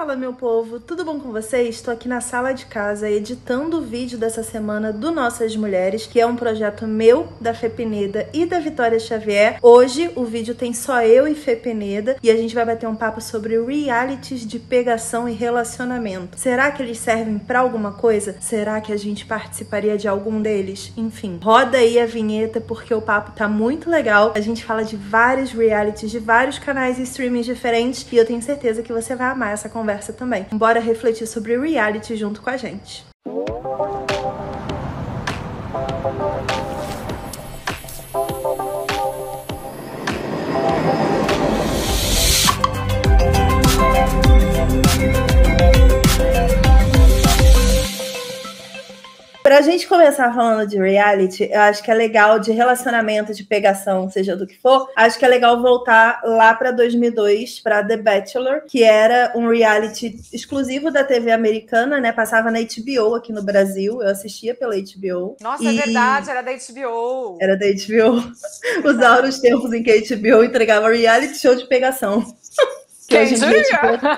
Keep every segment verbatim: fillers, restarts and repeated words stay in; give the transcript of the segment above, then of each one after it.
Fala, meu povo, tudo bom com vocês? Estou aqui na sala de casa editando o vídeo dessa semana do Nossas Mulheres, que é um projeto meu, da Fê Peneda e da Vitória Xavier. Hoje o vídeo tem só eu e Fê Peneda e a gente vai bater um papo sobre realities de pegação e relacionamento. Será que eles servem pra alguma coisa? Será que a gente participaria de algum deles? Enfim, roda aí a vinheta porque o papo tá muito legal. A gente fala de vários realities, de vários canais e streamings diferentes e eu tenho certeza que você vai amar essa conversa também. Bora refletir sobre reality junto com a gente. Pra gente começar falando de reality, eu acho que é legal, de relacionamento, de pegação, seja do que for, acho que é legal voltar lá pra dois mil e dois, pra The Bachelor, que era um reality exclusivo da T V americana, né? Passava na H B O aqui no Brasil, eu assistia pela H B O. Nossa, e... é verdade, era da H B O. Era da H B O. Os áureos tempos em que a H B O entregava reality show de pegação. Que Quem hoje em diria? dia,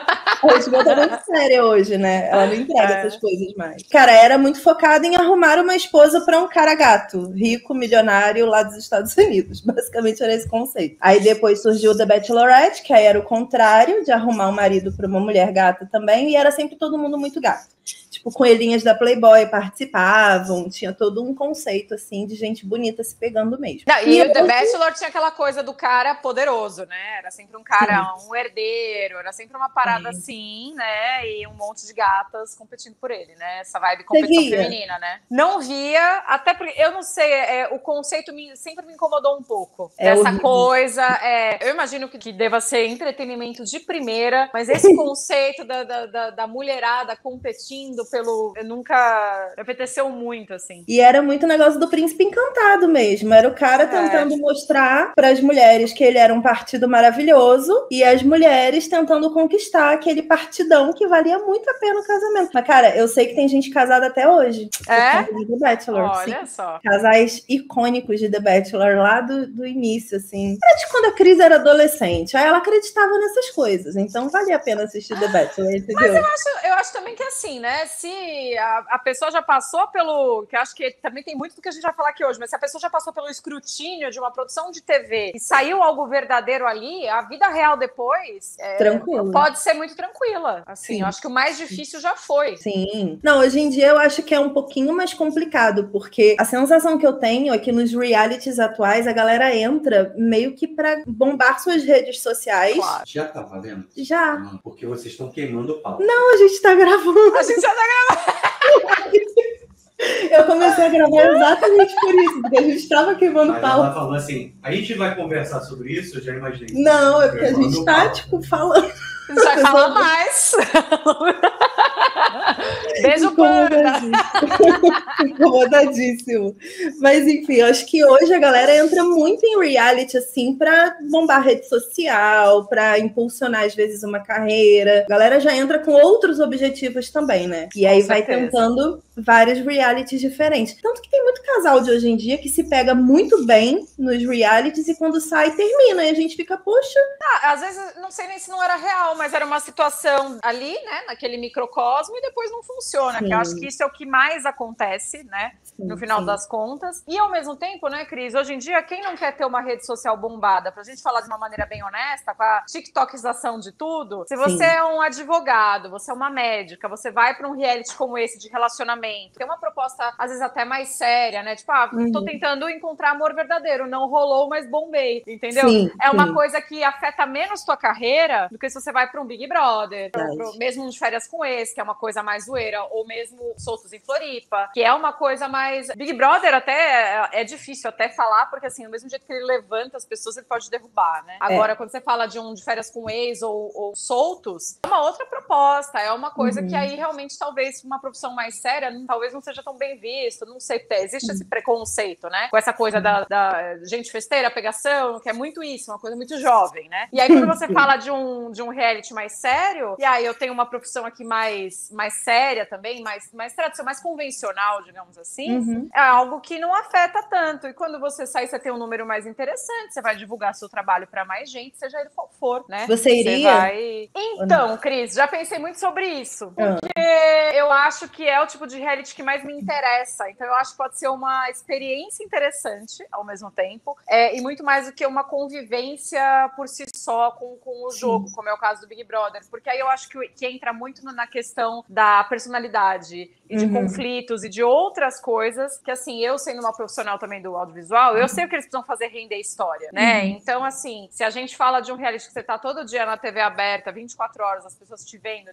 a H B O tá muito séria hoje, né? Ela não entrega É. essas coisas mais. Cara, era muito focada em arrumar uma esposa pra um cara gato, rico, milionário, lá dos Estados Unidos. Basicamente era esse conceito. Aí depois surgiu The Bachelorette, que aí era o contrário, de arrumar um marido pra uma mulher gata também, e era sempre todo mundo muito gato. Tipo, coelhinhas da Playboy participavam, tinha todo um conceito, assim, de gente bonita se pegando mesmo. Não, e, E o The hoje- Bachelor tinha aquela coisa do cara poderoso, né? Era sempre um cara, um herdeiro, era sempre uma parada Sim. assim, né? E um monte de gatas competindo por ele, né? Essa vibe competição via? feminina, né? Não via, até porque, eu não sei, é, o conceito me- sempre me incomodou um pouco. É Dessa horrível. coisa, é, eu imagino que, que deva ser entretenimento de primeira, mas esse conceito da, da, da, da mulherada competindo pelo... Eu nunca... Me apeteceu muito, assim. E era muito negócio do príncipe encantado mesmo. Era o cara É. tentando mostrar para as mulheres que ele era um partido maravilhoso e as mulheres tentando conquistar aquele partidão que valia muito a pena o casamento. Mas, cara, eu sei que tem gente casada até hoje. É? Por conta de The Bachelor. Olha Sim. só. Casais icônicos de The Bachelor lá do, do início, assim. Era de quando a Cris era adolescente. Aí ela acreditava nessas coisas. Então valia a pena assistir The Bachelor, entendeu? Mas eu acho, eu acho também que assim, né? Se a, a pessoa já passou pelo... Que eu acho que também tem muito do que a gente vai falar aqui hoje, mas se a pessoa já passou pelo escrutínio de uma produção de T V e saiu algo verdadeiro ali, a vida real depois é, Tranquilo. pode ser muito tranquila. Assim, Sim. eu acho que o mais difícil já foi. Sim. Não, hoje em dia eu acho que é um pouquinho mais complicado, porque a sensação que eu tenho é que nos realities atuais a galera entra meio que pra bombar suas redes sociais. Claro. Já tá valendo? Já. Não, porque vocês estão queimando o pau. Não, a gente tá gravando. A gente já tá Eu comecei a gravar exatamente por isso, porque a gente tava queimando Mas pau. ela falou assim, a gente vai conversar sobre isso, eu já imaginei. Não, é porque a Queimando gente o tá, pau. tipo, falando. A gente vai falar mais. Beijo, Panda. Incomodadíssimo. Incomodadíssimo. Mas enfim, eu acho que hoje a galera entra muito em reality, assim, pra bombar rede social, pra impulsionar, às vezes, uma carreira. A galera já entra com outros objetivos também, né? E aí Com vai certeza. tentando vários realities diferentes. Tanto que tem muito casal de hoje em dia que se pega muito bem nos realities e quando sai, termina. E a gente fica, poxa, Ah, às vezes, não sei nem se não era real, mas era uma situação ali, né, naquele microcosmo, e depois não funciona. Sim. Que eu acho que isso é o que mais acontece, né, sim, no final sim. das contas. E ao mesmo tempo, né, Cris, hoje em dia, quem não quer ter uma rede social bombada? Pra gente falar de uma maneira bem honesta, com a tiktokização de tudo, se você Sim. é um advogado, você é uma médica, você vai pra um reality como esse de relacionamento, tem uma proposta, às vezes, até mais séria, né, tipo, ah, tô Uhum. tentando encontrar amor verdadeiro, não rolou, mas bombei, entendeu? Sim, É uma sim. coisa que afeta menos tua carreira do que se você vai pra um Big Brother, pro, Verdade. pro, mesmo um de férias com esse, que é uma coisa mais zoeira, ou mesmo Soltos em Floripa, que é uma coisa mais... Big Brother até é, é difícil até falar, porque assim, do mesmo jeito que ele levanta as pessoas, ele pode derrubar, né? Agora, quando você fala de um de férias com ex ou, ou Soltos, é uma outra proposta, é uma coisa Uhum. que aí realmente talvez uma profissão mais séria talvez não seja tão bem visto, não sei, existe esse preconceito, né? Com essa coisa da, da gente festeira, pegação, que é muito isso, uma coisa muito jovem, né? E aí quando você fala de um, de um reality mais sério, e aí eu tenho uma profissão aqui mais, mais séria também, mais, mais tradicional, mais convencional, digamos assim, uhum. é algo que não afeta tanto. E quando você sai, você tem um número mais interessante, você vai divulgar seu trabalho para mais gente, seja ele qual for, né? Você iria? Você vai... Então, Cris, já pensei muito sobre isso. Porque uhum. eu acho que é o tipo de reality que mais me interessa. Então eu acho que pode ser uma experiência interessante ao mesmo tempo. É, e muito mais do que uma convivência por si só com, com o jogo, Sim. como é o caso do Big Brother. Porque aí eu acho que, que entra muito na questão da personalidade e de uhum. conflitos e de outras coisas que, assim, eu sendo uma profissional também do audiovisual, uhum. eu sei o que eles precisam fazer render história, né? Uhum. Então, assim, se a gente fala de um reality que você tá todo dia na T V aberta, vinte e quatro horas, as pessoas te vendo,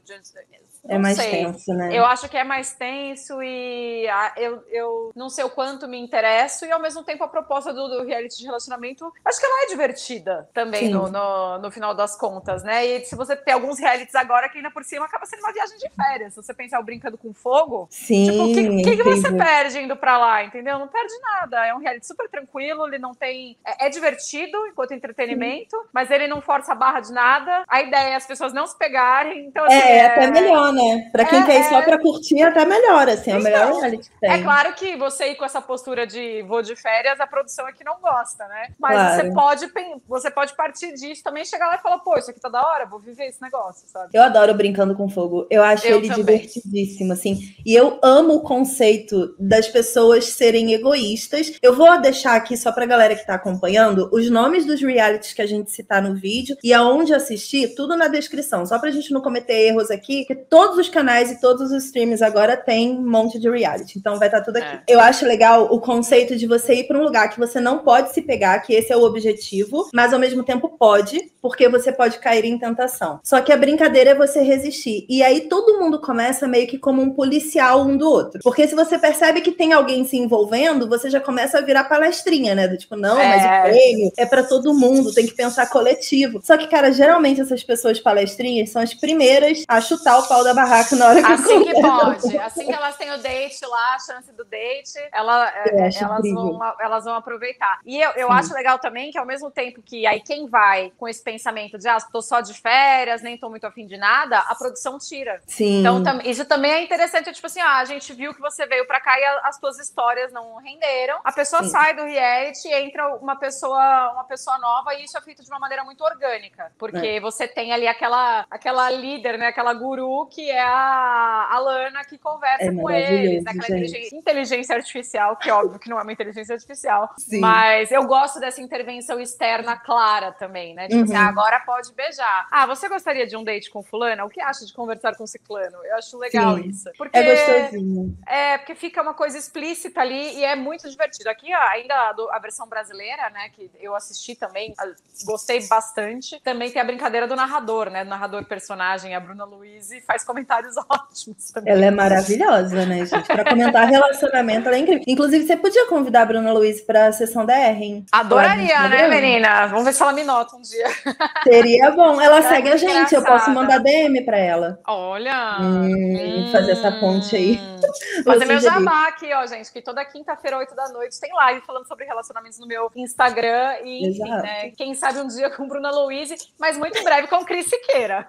é mais sei. tenso, né? Eu acho que é mais tenso e a, eu, eu não sei o quanto me interesso e, ao mesmo tempo, a proposta do, do reality de relacionamento, acho que ela é divertida também no, no, no final das contas, né? E se você tem alguns realities agora que ainda por cima acaba sendo uma viagem de férias. Se você pensar o Brincando com Fogo, Sim, tipo, o que, é que, que você perde indo pra lá, entendeu? Não perde nada. É um reality super tranquilo, ele não tem... É, é divertido enquanto entretenimento, Sim. mas ele não força a barra de nada. A ideia é as pessoas não se pegarem, então assim... É, é até melhor, né? Pra quem é, quer ir é... só pra curtir, é até melhor, assim, é o melhor então, reality que tem. É claro que você ir com essa postura de vou de férias, a produção aqui não gosta, né? Mas claro. você pode, você pode partir disso também, chegar lá e falar, pô, isso aqui tá da hora, vou viver esse negócio, sabe? Eu adoro Brincando com Fogo. Eu acho eu ele também. divertidíssimo, assim. E eu amo o conceito das pessoas serem egoístas. Eu vou deixar aqui, só pra galera que tá acompanhando, os nomes dos realities que a gente citar no vídeo e aonde assistir, tudo na descrição. Só pra gente não cometer erros aqui, que todos os canais e todos os streams agora tem um monte de reality. Então vai estar tudo aqui. É. Eu acho legal o conceito de você ir pra um lugar que você não pode se pegar, que esse é o objetivo, mas ao mesmo tempo pode, porque você pode cair em tentação. Só que a brincadeira é você resistir. E aí todo mundo começa meio que como um policial um do outro. Porque se você percebe que tem alguém se envolvendo, você já começa a virar palestrinha, né? Do tipo, não, é. mas o prêmio é pra todo mundo, tem que pensar coletivo. Só que, cara, geralmente essas pessoas palestrinhas são as primeiras a chutar o pau da barraca na hora que Assim que pode. Assim que elas têm o date lá, a chance do date, ela, é, elas, vão, elas vão aproveitar. E eu, eu acho legal também que, ao mesmo tempo que aí quem vai com esse pensamento de, ah, tô só de férias, nem tô muito afim de nada, a produção tira. Sim. Então, tam, isso também é interessante, tipo assim, ah, a gente viu que você veio pra cá e a, as tuas histórias não renderam. A pessoa Sim. sai do reality e entra uma pessoa, uma pessoa nova, e isso é feito de uma maneira muito orgânica. Porque é. você tem ali aquela, aquela líder, né, aquela guru, que é a, a Lana, que conversa é com eles, né, aquela inteligência, inteligência artificial, que óbvio que não é uma inteligência artificial. Sim. Mas eu gosto dessa intervenção externa clara também, né? Tipo uhum. assim, ah, agora pode beijar. Ah, você gostaria de um date com fulana? O que acha de conversar com ciclano? Eu acho legal Sim. isso. Porque, é gostosinho. É, porque fica uma coisa explícita ali e é muito divertido. Aqui, ó, ainda a, a versão brasileira, né, que eu assisti também, gostei bastante. Também tem a brincadeira do narrador, né? Do narrador personagem, a Bruna Luiz, faz comentários ótimos também. Ela é maravilhosa, né, gente? Pra comentar relacionamento, ela é incrível. Inclusive, você podia convidar a Bruna Luiz pra sessão da R, hein? Adoraria, né, menina? Vamos ver se ela me nota um dia. Seria bom. Ela é segue a gente, engraçada. Eu posso mandar D M pra ela. Olha! Hum, hum, fazer essa ponte aí. Fazer meu jabá aqui, ó, gente, que toda quinta-feira, oito da noite, tem live falando sobre relacionamentos no meu Instagram e, enfim, Exato. né? Quem sabe um dia com Bruna Luiz, mas muito em breve com Cris Siqueira.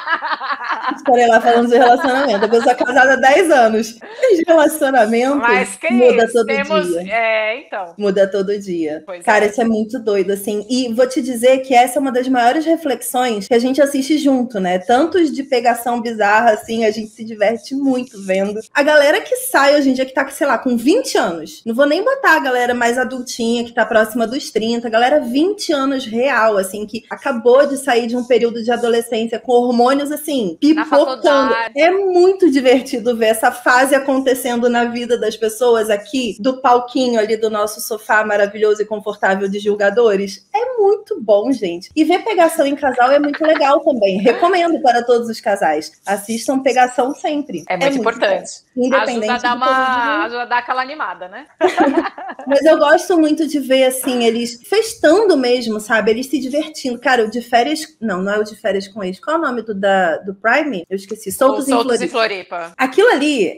Estarei lá falando de relacionamento. A pessoa casada há dez anos. De relacionamento mas, Cris, muda todo temos... dia. É, então. Muda todo dia. Pois Cara, é. isso é muito doido, assim. E vou te dizer que essa é uma das maiores reflexões que a gente assiste junto, né? Tantos de pegação bizarra, assim, a gente se diverte muito vendo. A galera que sai hoje em dia, que tá, sei lá, com vinte anos. Não vou nem botar a galera mais adultinha, que tá próxima dos trinta. A galera vinte anos real, assim, que acabou de sair de um período de adolescência com hormônios, assim, pipocando. É muito divertido ver essa fase acontecendo na vida das pessoas aqui, do palquinho ali do nosso sofá maravilhoso e confortável de julgadores. É muito bom, gente. E ver pegação em casal é muito legal também. Recomendo para todos os casais. Assistam pegação sempre. É muito, é muito importante. Bom. Independente ajuda a dar uma, ajuda a dar aquela animada, né? Mas eu gosto muito de ver, assim, eles festando mesmo, sabe? Eles se divertindo. Cara, o de férias... Não, não é o de férias com eles. Qual é o nome do, da, do Prime? Eu esqueci. Soltos, Soltos em, em Floripa. Aquilo ali... É...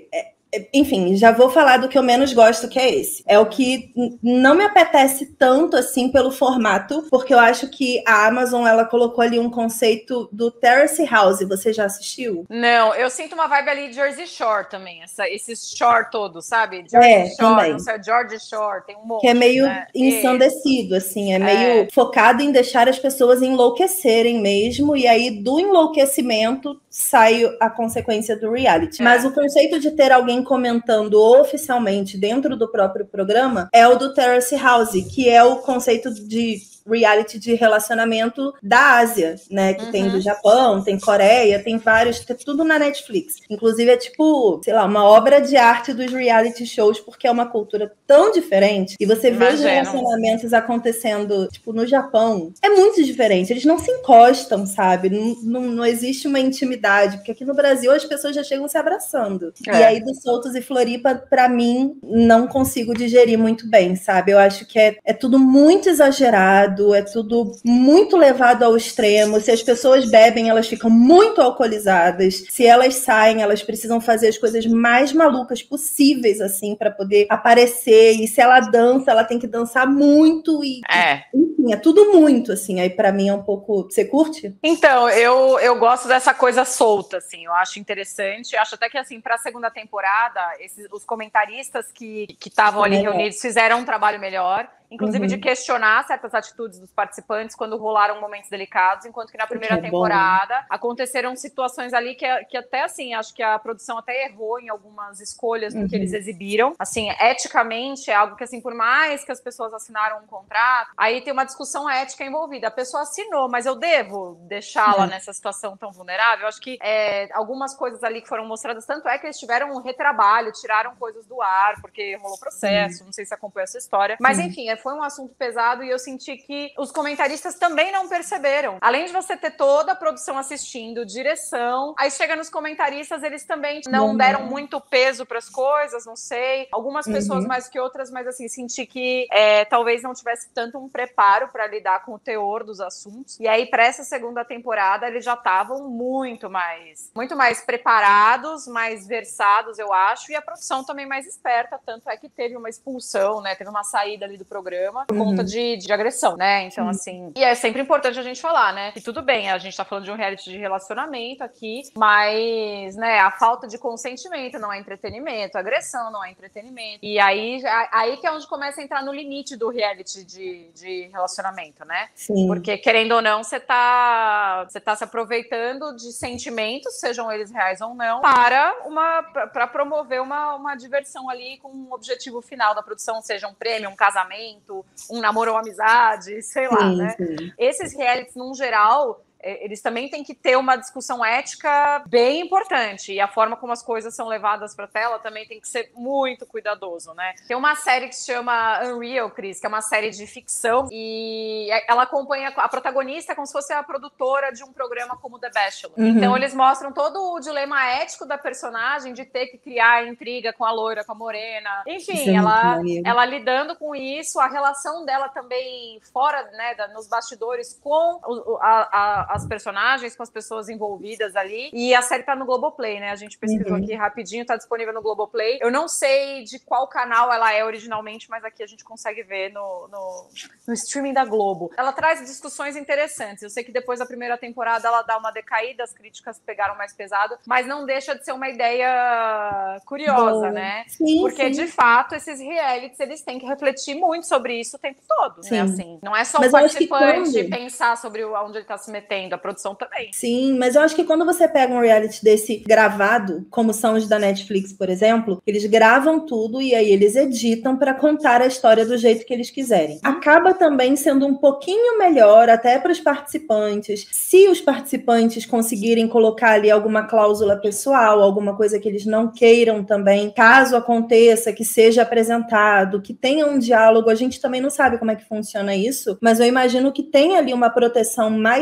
enfim, já vou falar do que eu menos gosto, que é esse. É o que não me apetece tanto, assim, pelo formato, porque eu acho que a Amazon, ela colocou ali um conceito do Terrace House. Você já assistiu? Não, eu sinto uma vibe ali de Jersey Shore também, essa, esse shore todo, sabe? Jersey É, Shore, também. não sei, George Shore, tem um monte, que é meio né? ensandecido, assim, é meio É. focado em deixar as pessoas enlouquecerem mesmo, e aí do enlouquecimento sai a consequência do reality. É. Mas o conceito de ter alguém comentando oficialmente dentro do próprio programa é o do Terrace House, que é o conceito de reality de relacionamento da Ásia, né? Que Uhum. tem do Japão, tem Coreia, tem vários, tem tudo na Netflix. Inclusive é tipo, sei lá, uma obra de arte dos reality shows, porque é uma cultura tão diferente. E você vê os relacionamentos acontecendo, tipo, no Japão. É muito diferente. Eles não se encostam, sabe? Não, não, não existe uma intimidade, porque aqui no Brasil as pessoas já chegam se abraçando. É. E aí, dos Soltos e Floripa, pra mim, não consigo digerir muito bem, sabe? Eu acho que é, é tudo muito exagerado, é tudo muito levado ao extremo. Se as pessoas bebem, elas ficam muito alcoolizadas. Se elas saem, elas precisam fazer as coisas mais malucas possíveis, assim, para poder aparecer. E se ela dança, ela tem que dançar muito. E, é. enfim, é tudo muito, assim. Aí, para mim, é um pouco... Você curte? Então, eu, eu gosto dessa coisa solta, assim. Eu acho interessante. Eu acho até que, assim, para a segunda temporada, esses, os comentaristas que estavam ali reunidos fizeram um trabalho melhor. Inclusive uhum. de questionar certas atitudes dos participantes quando rolaram momentos delicados, enquanto que na primeira que temporada bom, né? aconteceram situações ali que, que até, assim, acho que a produção até errou em algumas escolhas do uhum. que eles exibiram. Assim, eticamente é algo que, assim, por mais que as pessoas assinaram um contrato, aí tem uma discussão ética envolvida. A pessoa assinou, mas eu devo deixá-la uhum. nessa situação tão vulnerável? Eu acho que é, algumas coisas ali que foram mostradas, tanto é que eles tiveram um retrabalho, tiraram coisas do ar, porque rolou processo, uhum. não sei se acompanha essa história. Mas, uhum. enfim, é foi um assunto pesado e eu senti que os comentaristas também não perceberam. Além de você ter toda a produção assistindo, direção, aí chega nos comentaristas, eles também não uhum. deram muito peso para as coisas, não sei. Algumas pessoas uhum. mais que outras, mas assim, senti que é, talvez não tivesse tanto um preparo para lidar com o teor dos assuntos. E aí, para essa segunda temporada, eles já estavam muito mais, muito mais preparados, mais versados, eu acho, e a produção também mais esperta, tanto é que teve uma expulsão, né? Teve uma saída ali do programa por uhum. conta de, de agressão, né? Então, uhum. assim... E é sempre importante a gente falar, né? Que tudo bem, a gente tá falando de um reality de relacionamento aqui, mas, né, a falta de consentimento não é entretenimento, a agressão não é entretenimento. E aí, aí que é onde começa a entrar no limite do reality de, de relacionamento, né? Sim. Porque, querendo ou não, você tá, você tá se aproveitando de sentimentos, sejam eles reais ou não, para, uma, para promover uma, uma diversão ali com um objetivo final da produção, seja um prêmio, um casamento, um namoro ou amizade, sei sim, lá, né? Sim. Esses realities, num geral, eles também têm que ter uma discussão ética bem importante. E a forma como as coisas são levadas para a tela também tem que ser muito cuidadoso, né? Tem uma série que se chama Unreal, Cris, que é uma série de ficção. E ela acompanha a protagonista como se fosse a produtora de um programa como The Bachelor. Uhum. Então eles mostram todo o dilema ético da personagem de ter que criar intriga com a loira, com a morena. Enfim, ela, ela lidando com isso, a relação dela também fora, né, nos bastidores com a, a as personagens, com as pessoas envolvidas ali. E a série tá no Globoplay, né? A gente pesquisou uhum. aqui rapidinho, tá disponível no Globoplay. Eu não sei de qual canal ela é originalmente, mas aqui a gente consegue ver no, no, no streaming da Globo. Ela traz discussões interessantes. Eu sei que depois da primeira temporada ela dá uma decaída, as críticas pegaram mais pesado, mas não deixa de ser uma ideia curiosa, Boa. né? Sim, Porque, sim. de fato, esses realities, eles têm que refletir muito sobre isso o tempo todo, sim. né? Assim, não é só mas o participante quando... pensar sobre onde ele tá se metendo, a produção também. Sim, mas eu acho que quando você pega um reality desse gravado, como são os da Netflix, por exemplo, eles gravam tudo e aí eles editam para contar a história do jeito que eles quiserem. Acaba também sendo um pouquinho melhor até para os participantes, se os participantes conseguirem colocar ali alguma cláusula pessoal, alguma coisa que eles não queiram também, caso aconteça, que seja apresentado, que tenha um diálogo. A gente também não sabe como é que funciona isso, mas eu imagino que tem ali uma proteção maior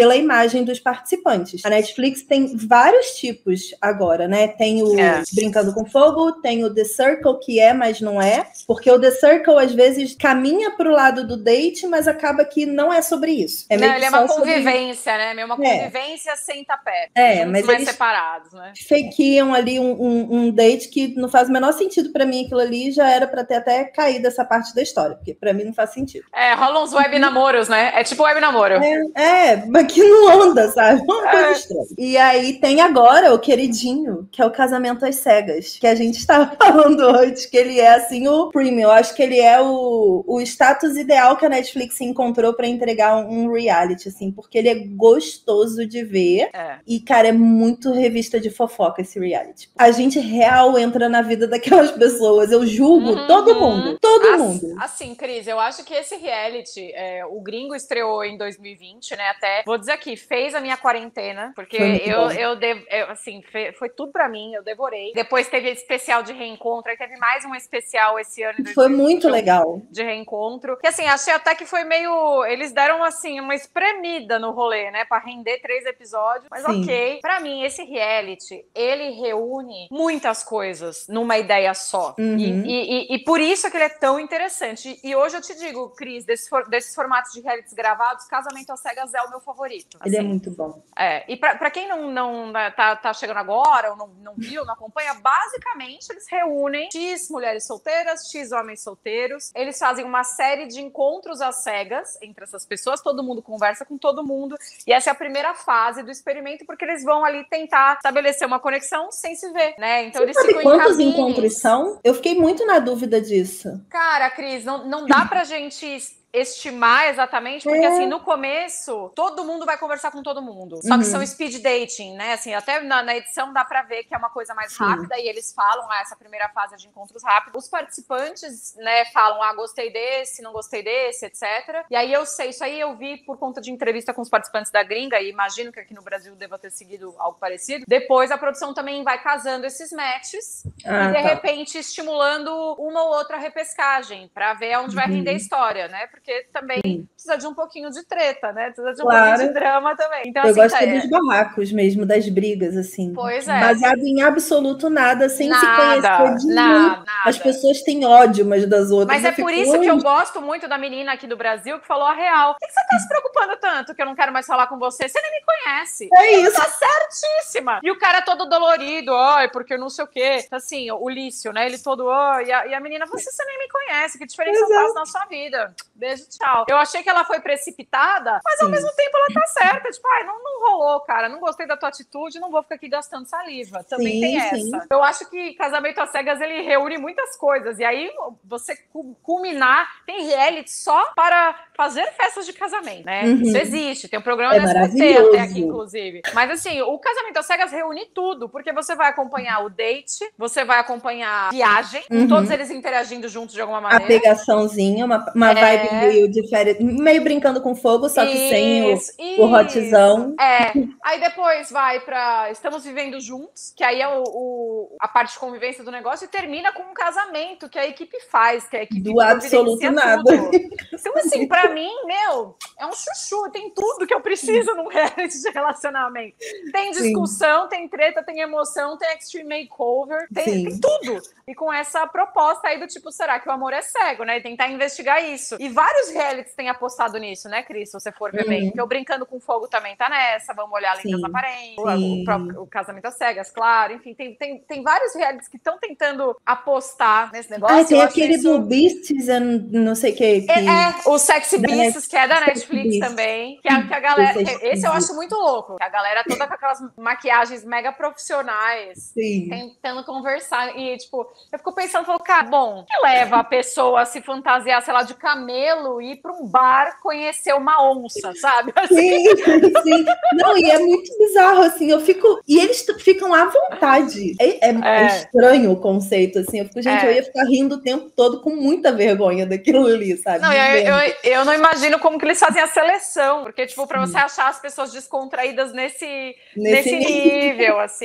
pela imagem dos participantes. A Netflix tem vários tipos agora, né? Tem o É. Brincando com Fogo, tem o The Circle, que é, mas não é. Porque o The Circle, às vezes, caminha pro lado do date, mas acaba que não é sobre isso. É meio Não, que ele é uma só sobre- convivência, né? Meio uma É. convivência sem tá perto. É, juntos, mas mais eles- separados, né? fakiam ali um, um, um date que não faz o menor sentido pra mim. Aquilo ali já era pra ter até caído essa parte da história, porque pra mim não faz sentido. É, rolam uns web namoros, né? É tipo web namoro. É, mas que não anda, sabe? Uma coisa É. estranha. E aí tem agora o queridinho, que é o Casamento às Cegas, que a gente estava falando antes, que ele é assim o premium. Eu acho que ele é o, o status ideal que a Netflix encontrou pra entregar um, um reality, assim, porque ele é gostoso de ver. É. E, cara, é muito revista de fofoca esse reality. A gente real entra na vida daquelas pessoas. Eu julgo Uhum. todo mundo. Todo As- mundo. Assim, Cris, eu acho que esse reality, é, o Gringo estreou em dois mil e vinte, né? Até, vou dizer aqui, fez a minha quarentena, porque Foi muito eu, bom. eu, devo, eu, assim, fe- foi tudo pra mim, eu devorei. Depois teve especial de reencontro, aí teve mais um especial esse ano. em Foi dois mil e vinte, muito legal. de reencontro. Que assim, achei até que foi meio. Eles deram assim, uma espremida no rolê, né? Pra render três episódios. Mas Sim. ok. Pra mim, esse reality, ele reúne muitas coisas numa ideia só. Uhum. E, e- e- e por isso é que ele é tão interessante. E hoje eu te digo, Cris, desses, for- desses formatos de realities gravados, Casamento às Cegas é o meu favorito. Ele é assim. muito bom. É, e pra, pra quem não, não né, tá, tá chegando agora, ou não, não viu, não acompanha, basicamente eles reúnem X mulheres solteiras, X homens solteiros. Eles fazem uma série de encontros às cegas entre essas pessoas, todo mundo conversa com todo mundo. E essa é a primeira fase do experimento, porque eles vão ali tentar estabelecer uma conexão sem se ver, né? Então eles Sabe ficam em quantos cabines. encontros são? Eu fiquei muito na dúvida disso. Cara, Cris, não, não dá pra gente estimar exatamente, porque É. assim, no começo, todo mundo vai conversar com todo mundo. Só que Uhum. são speed dating, né? Assim, até na, na edição dá pra ver que é uma coisa mais Sim. rápida e eles falam, ah, essa primeira fase é de encontros rápidos. Os participantes, né, falam, ah, gostei desse, não gostei desse, etcétera. E aí eu sei, isso aí eu vi por conta de entrevista com os participantes da gringa e imagino que aqui no Brasil deva ter seguido algo parecido. Depois a produção também vai casando esses matches Ah, e de tá. repente estimulando uma ou outra repescagem pra ver onde vai Uhum. render a história, né? Porque também Sim. precisa de um pouquinho de treta, né? Precisa de um Claro. pouquinho de drama também. Então, Eu assim, gosto tá, dos é, barracos mesmo, das brigas, assim. Pois é. Baseado em absoluto nada, sem se nada, conhecer de nada, nenhum. nada. As pessoas têm ódio umas das outras. Mas é Eu fico, por isso que eu "Ui". gosto muito da menina aqui do Brasil que falou a real. Por que você tá se preocupando tanto que eu não quero mais falar com você? Você nem me conhece. É isso. Tá certíssima. E o cara todo dolorido, ai, porque eu não sei o quê. Assim, o Lício, né? Ele todo, ai, e a, e a menina, você, você nem me conhece, que diferença Exato. faz na sua vida? Beijo, tchau. Eu achei que ela foi precipitada, mas ao Sim. mesmo tempo ela tá certa. Tipo, ai, não, não rolou, cara. Não gostei da tua atitude, não vou ficar aqui gastando saliva. Também Sim, tem sim. essa. Eu acho que Casamento às Cegas, ele reúne muitas coisas. E aí, você cu- culminar, tem reality só para fazer festas de casamento, né? Uhum. Isso existe. Tem um programa É no S B T maravilhoso. até aqui, inclusive. Mas assim, o Casamento às Cegas reúne tudo, porque você vai acompanhar o date, você vai acompanhar a viagem, com Uhum. todos eles interagindo juntos de alguma A maneira. pegaçãozinha, uma, uma É. vibe meio diferente, meio brincando com fogo, só que sem o, Isso, o hotzão. É. Aí depois vai pra Estamos Vivendo Juntos, que aí é o, o- a parte de convivência do negócio, e termina com um casamento que a equipe faz, que a equipe Do absoluto providencia nada. tudo. Então, assim, pra mim, meu, é um chuchu, tem tudo que eu preciso num reality de relacionamento. Tem Sim. discussão, tem treta, tem emoção, tem extreme makeover, tem, Sim. tem tudo. E com essa proposta aí do tipo, será que o amor é cego, né? E tentar investigar isso. E vários realities têm apostado nisso, né, Cris? Se você for ver Uhum. bem. Porque o Brincando com Fogo também tá nessa, vamos olhar além das Sim. aparências, Sim. o, próprio- o Casamento às Cegas, claro. Enfim, tem, tem, tem vários realities que estão tentando apostar nesse negócio. Ah, tem Eu acho aquele isso- do Beasts and não sei o que. que... é, é, o Sexy Da Beasts, que é da Sexy Netflix Beasts. também. Que a, que a galera. Esse é que- esse eu esquisito. acho muito louco. Que a galera toda com aquelas maquiagens mega profissionais. Sim. Tentando conversar. E, tipo, eu fico pensando, falo, cara, bom, o que leva a pessoa a se fantasiar, sei lá, de camelo e ir pra um bar conhecer uma onça, sabe? Assim, Sim, sim. Não, e é muito bizarro, assim, eu fico... E eles t- ficam à vontade. É, é- é É. estranho o conceito, assim. Eu fico, gente, É. eu ia ficar rindo o tempo todo com muita vergonha daquilo ali, sabe? Não, eu, Vendo. eu, eu não imagino como que eles fazem a seleção, porque, tipo, pra você achar as pessoas descontraídas nesse, Nesse nesse nível, assim.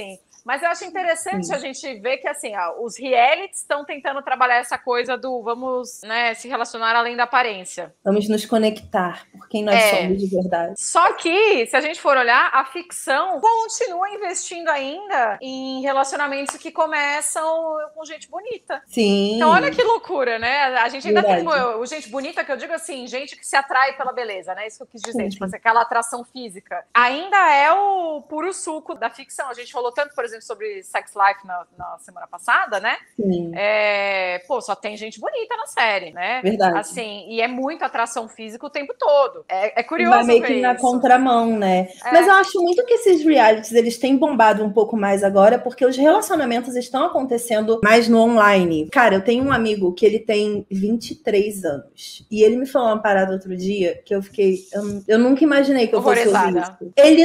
Mas eu acho interessante Sim. a gente ver que, assim, ó, os realities estão tentando trabalhar essa coisa do vamos, né, se relacionar além da aparência. Vamos nos conectar por quem nós É. somos de verdade. Só que, se a gente for olhar, a ficção continua investindo ainda em relacionamentos que começam com gente bonita. Sim. Então, olha que loucura, né? A gente ainda Verdade. tem o gente bonita, que eu digo assim, gente que se atrai pela beleza, né? Isso que eu quis dizer, Sim, tipo sim. assim, aquela atração física. Ainda é o puro suco da ficção. A gente falou tanto, por exemplo, sobre Sex Life na, na semana passada, né? Sim. É, pô, só tem gente bonita na série, né? Verdade. Assim, e é muito atração física o tempo todo. É, é curioso Vai meio ver que na isso. contramão, né? É. Mas eu acho muito que esses realities, eles têm bombado um pouco mais agora, porque os relacionamentos estão acontecendo mais no online. Cara, eu tenho um amigo que ele tem vinte e três anos. E ele me falou uma parada outro dia que eu fiquei... Eu, eu nunca imaginei que eu fosse ouvir Horrorizada. isso. Ele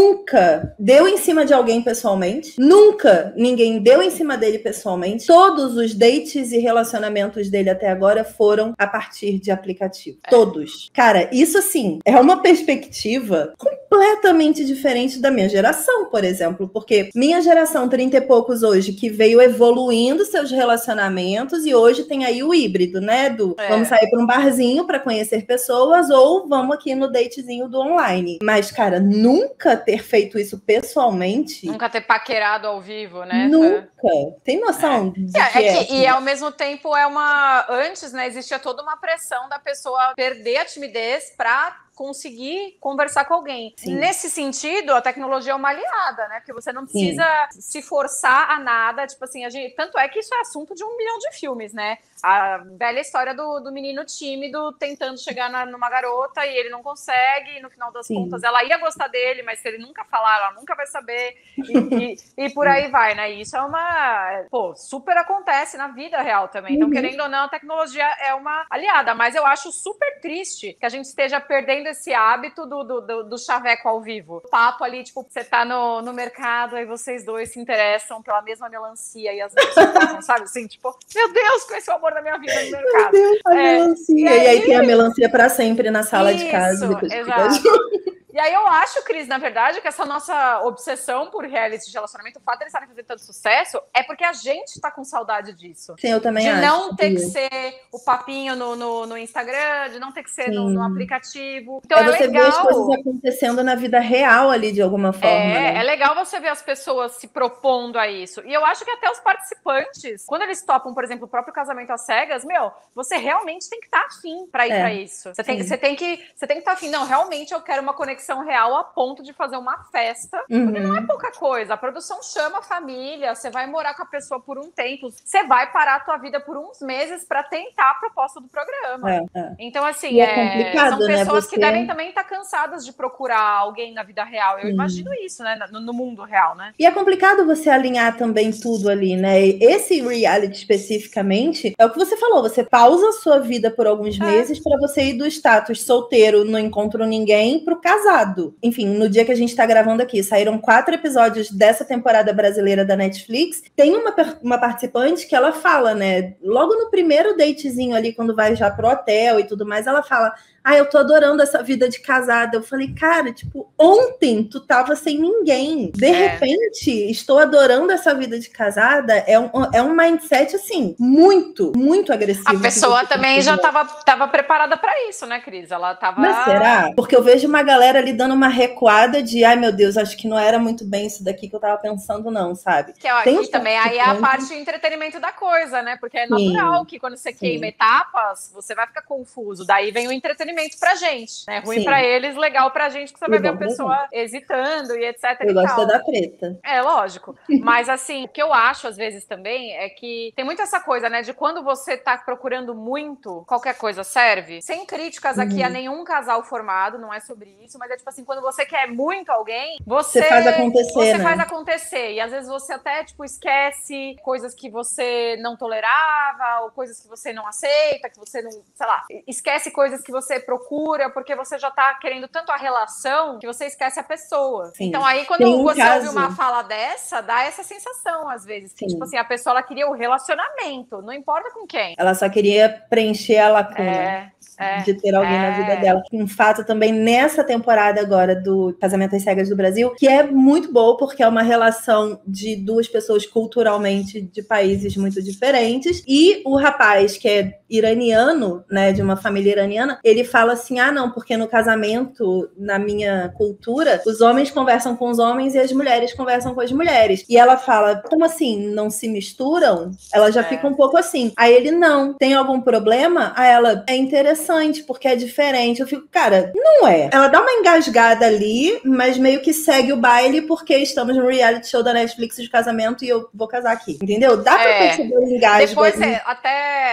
nunca deu em cima de alguém pessoalmente. Nunca ninguém deu em cima dele pessoalmente. Todos os dates e relacionamentos dele até agora foram a partir de aplicativo. É. Todos. Cara, isso assim, é uma perspectiva completamente diferente da minha geração, por exemplo. Porque minha geração, trinta e poucos hoje, que veio evoluindo seus relacionamentos e hoje tem aí o híbrido, né? Do É. vamos sair para um barzinho para conhecer pessoas ou vamos aqui no datezinho do online. Mas, cara, nunca ter feito isso pessoalmente. Nunca ter paquerado ao vivo, né? Nunca. Tem noção de É, que é é, que, e ao mesmo tempo é uma... Antes, né, existia toda uma pressão da pessoa perder a timidez pra conseguir conversar com alguém. Sim. Nesse sentido, a tecnologia é uma aliada, né? Porque você não precisa Sim. se forçar a nada. Tipo assim, a gente... Tanto é que isso é assunto de um milhão de filmes, né? A velha história do, do menino tímido tentando chegar na, numa garota e ele não consegue, e no final das Sim. contas ela ia gostar dele, mas se ele nunca falar, ela nunca vai saber. E, e, e por aí vai, né? E isso é uma... Pô, super acontece na vida real também. Então, uhum. querendo ou não, a tecnologia é uma aliada. Mas eu acho super triste que a gente esteja perdendo esse hábito do, do, do, do chaveco ao vivo. O papo ali, tipo, você tá no, no mercado, aí vocês dois se interessam pela mesma melancia e as duas, sabe? Assim, tipo, meu Deus, conheci o amor da minha vida no mercado. Meu Deus, a é, melancia. E aí, e aí tem a melancia pra sempre na sala isso, de casa. Depois exato. E aí eu acho, Cris, na verdade, que essa nossa obsessão por reality de relacionamento, o fato de eles estarem fazendo tanto sucesso, é porque a gente tá com saudade disso. Sim, eu também de acho. De não ter que ser o papinho no, no, no Instagram, de não ter que ser no, no aplicativo. Então é, é você legal. ver as coisas acontecendo na vida real ali, de alguma forma. É, né? é legal você ver as pessoas se propondo a isso. E eu acho que até os participantes, quando eles topam, por exemplo, o próprio casamento às cegas, meu, você realmente tem que estar afim pra ir é, pra isso. Você tem, você tem que você tem que estar afim. Não, realmente eu quero uma conexão real a ponto de fazer uma festa, uhum. porque não é pouca coisa. A produção chama a família, você vai morar com a pessoa por um tempo, você vai parar a tua vida por uns meses pra tentar a proposta do programa. É, é. Então, assim, é é, são pessoas né? que devem também estar cansadas de procurar alguém na vida real. Eu hum. imagino isso, né? No, no mundo real, né? E é complicado você alinhar também tudo ali, né? Esse reality especificamente é o que você falou, você pausa a sua vida por alguns é. meses pra você ir do status solteiro, não encontro ninguém, pro casado. Enfim, no dia que a gente tá gravando aqui, saíram quatro episódios dessa temporada brasileira da Netflix. Tem uma, uma participante que ela fala, né? Logo no primeiro datezinho ali, quando vai já pro hotel e tudo mais, ela fala: ah, eu tô adorando essa vida de casada. Eu falei, cara, tipo, ontem tu tava sem ninguém. De é. repente, estou adorando essa vida de casada. É um, é um mindset, assim, muito, muito agressivo. A pessoa também já tava, tava preparada pra isso, né, Cris? Ela tava... Mas será? Porque eu vejo uma galera ali dando uma recuada de, ai, meu Deus, acho que não era muito bem isso daqui que eu tava pensando, não, sabe? Que, ó, Tem aqui também, aí é a parte de entretenimento da coisa, né? Porque é natural Sim. que quando você Sim. queima etapas, você vai ficar confuso. Daí vem o entretenimento pra gente, né? Ruim Sim. pra eles, legal pra gente, que você vai ver a pessoa hesitando e etc. Eu e gosto tal. da treta. É, lógico. Mas, assim, o que eu acho, às vezes, também, é que tem muito essa coisa, né? De quando você tá procurando muito, qualquer coisa serve. Sem críticas aqui uhum. a nenhum casal formado, não é sobre isso, mas é tipo assim, quando você quer muito alguém, você, você faz acontecer, Você né? faz acontecer. E, às vezes, você até, tipo, esquece coisas que você não tolerava, ou coisas que você não aceita, que você não, sei lá, esquece coisas que você procura, porque você já tá querendo tanto a relação que você esquece a pessoa. Sim. Então aí quando um você caso... ouve uma fala dessa, dá essa sensação às vezes, que Sim. tipo assim, a pessoa ela queria o relacionamento, não importa com quem. Ela só queria preencher a lacuna é, é, de ter alguém é. na vida dela. Um fato também nessa temporada temporada agora do Casamento às Cegas do Brasil, que é muito boa porque é uma relação de duas pessoas culturalmente de países muito diferentes. E o rapaz, que é iraniano, né, de uma família iraniana, ele fala assim, ah, não, porque no casamento, na minha cultura, os homens conversam com os homens e as mulheres conversam com as mulheres. E ela fala, como assim, não se misturam? Ela já é. fica um pouco assim. Aí ele, não, tem algum problema? Aí ela, é interessante, porque é diferente. Eu fico, cara, não é. Ela dá uma engasgada ali, mas meio que segue o baile porque estamos no reality show da Netflix de casamento e eu vou casar aqui, entendeu? Dá pra é. perceber o engasgo. Depois é, até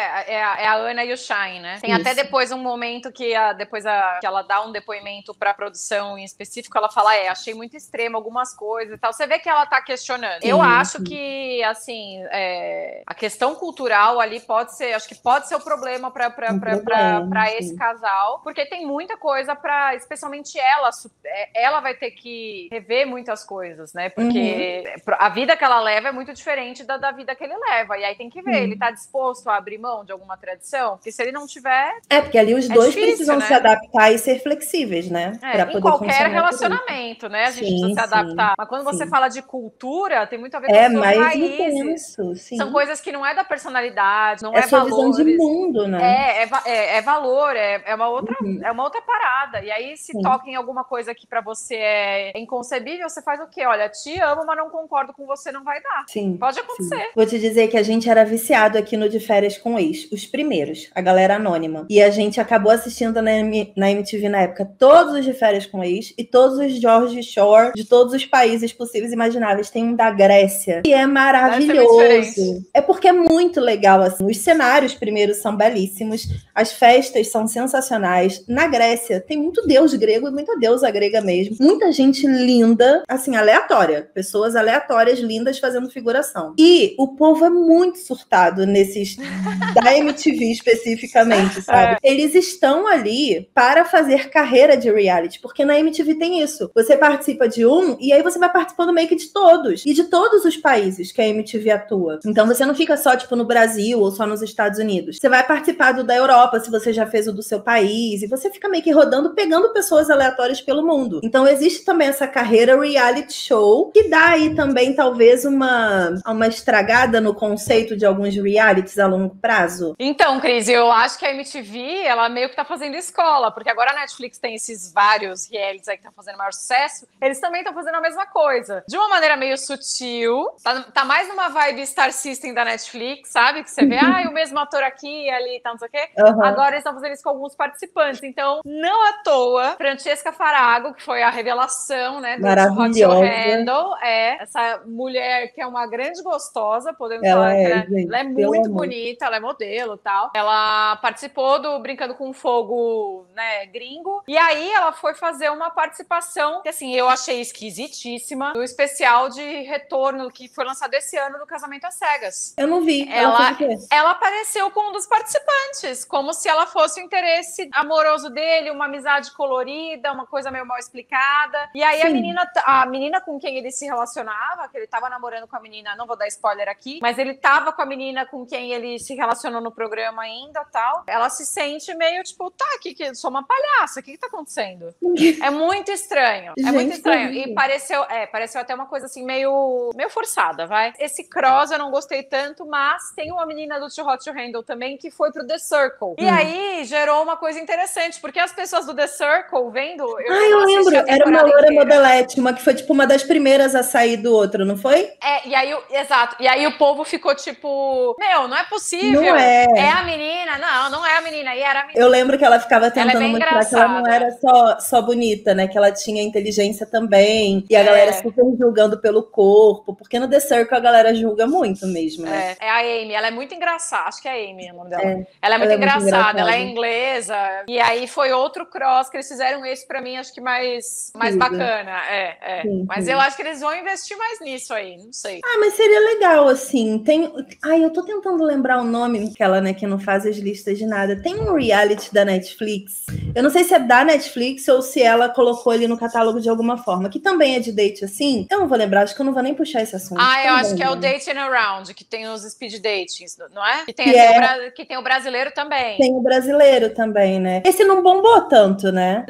é a, é a Ana e o Shine, né? Tem Isso. até depois um momento que a, depois a, que ela dá um depoimento pra produção em específico, ela fala, é, achei muito extremo algumas coisas e tal. Você vê que ela tá questionando. Sim, eu acho sim. que, assim, é, a questão cultural ali pode ser, acho que pode ser o problema pra, pra, um pra, problema, pra, pra esse casal, porque tem muita coisa pra, especialmente ela, ela vai ter que rever muitas coisas, né? Porque uhum. a vida que ela leva é muito diferente da, da vida que ele leva. E aí tem que ver, uhum. ele tá disposto a abrir mão de alguma tradição? Porque se ele não tiver... É, porque ali os é dois difícil, precisam né? se adaptar e ser flexíveis, né? É, pra poder em qualquer relacionamento, né? A gente sim, precisa se adaptar. Sim, Mas quando você sim. fala de cultura, tem muito a ver com é, as suas mais raízes. Intenso, sim. São coisas que não é da personalidade, não é, é sua valores. visão de mundo, né? É, é, é, é valor, é, é, uma outra, uhum. é uma outra parada. E aí, se sim. toca em alguma coisa que pra você é inconcebível, você faz o quê? Olha, te amo, mas não concordo com você, não vai dar. Sim. Pode acontecer. Sim. Vou te dizer que a gente era viciado aqui no De Férias com Ex, os primeiros, a galera anônima. E a gente acabou assistindo na, M- na M T V na época todos os De Férias com Ex e todos os George Shore de todos os países possíveis e imagináveis. Tem um da Grécia, que é maravilhoso. É porque é muito legal, assim. Os cenários, primeiro, são belíssimos. As festas são sensacionais. Na Grécia, tem muito deus grego e muita deusa grega mesmo. Muita gente linda, assim, aleatória. Pessoas aleatórias, lindas, fazendo figuração. E o povo é muito surtado nesses... da M T V especificamente, sabe? É. Eles estão ali para fazer carreira de reality, porque na M T V tem isso. Você participa de um e aí você vai participando meio que de todos. E de todos os países que a M T V atua. Então você não fica só, tipo, no Brasil ou só nos Estados Unidos. Você vai participar do da Europa, se você já fez o do seu país. E você fica meio que rodando, pegando pessoas aleatórias pelo mundo. Então existe também essa carreira reality show, que dá aí também, talvez, uma, uma estragada no conceito de alguns realities a longo prazo. Então, Cris, eu acho que a M T V, ela meio que tá fazendo escola, porque agora a Netflix tem esses vários realities aí que estão fazendo maior sucesso, eles também estão fazendo a mesma coisa. De uma maneira meio sutil, tá, tá mais numa vibe Star System da Netflix, sabe? Que você vê, ah, o mesmo ator aqui e ali e tal, não sei o quê. Uhum. Agora eles estão fazendo isso com alguns participantes. Então, não à toa, Francesca Farago, que foi a revelação, né, do Hot Handle, é essa mulher que é uma grande gostosa, podemos ela falar é, que ela, gente, ela é muito bonita, ela é modelo e tal. Ela participou do Brincando com Fogo, né, gringo, e aí ela foi fazer uma participação que, assim, eu achei esquisitíssima, do especial de retorno que foi lançado esse ano do Casamento às Cegas. Eu não vi. Ela, ela, ela apareceu como um dos participantes, como se ela fosse o interesse amoroso dele, uma amizade colorida, uma coisa meio mal explicada. E aí Sim. a menina, a menina com quem ele se relacionava, que ele tava namorando com a menina, não vou dar spoiler aqui, mas ele tava com a menina com quem ele se relacionou no programa ainda, tal. Ela se sente meio tipo, tá, que que sou uma palhaça, o que que tá acontecendo? É muito estranho, é Gente, muito estranho. E pareceu, é, pareceu até uma coisa assim meio, meio forçada, vai. Esse cross eu não gostei tanto, mas tem uma menina do Too Hot to Handle também que foi pro The Circle. E hum. aí gerou uma coisa interessante, porque as pessoas do The Circle vendo... Eu ah, eu lembro, era uma loura modelete, uma que foi tipo uma das primeiras a sair do outro, não foi? É, e aí, exato, e aí o povo ficou tipo, meu, não é possível. Não é. É a menina, não, não é a menina, e era a menina. Eu lembro que ela ficava tentando ela é mostrar engraçada. que ela não era só, só bonita, né, que ela tinha inteligência também, e a é. galera super julgando pelo corpo, porque no The Circle a galera julga muito mesmo, né? É, é a Amy, ela é muito engraçada, acho que é a Amy o nome dela. É. Ela é muito, ela é engraçada, muito engraçada, ela é inglesa, e aí foi outro cross que eles fizeram esse pra mim, acho que mais, mais bacana, é, é. Sim, mas sim. eu acho que eles vão investir mais nisso aí, não sei. Ah, mas seria legal, assim, tem... Ai, eu tô tentando lembrar o nome, aquela, né, que não faz as listas de nada. Tem um reality da Netflix, eu não sei se é da Netflix ou se ela colocou ali no catálogo de alguma forma, que também é de date, assim, eu não vou lembrar, acho que eu não vou nem puxar esse assunto. Ah, eu acho que é o Dating Around, que tem os speed datings, não é? Que tem, que, assim, é... o bra... que tem o brasileiro também. Tem o brasileiro também, né? Esse não bombou tanto, né? Não,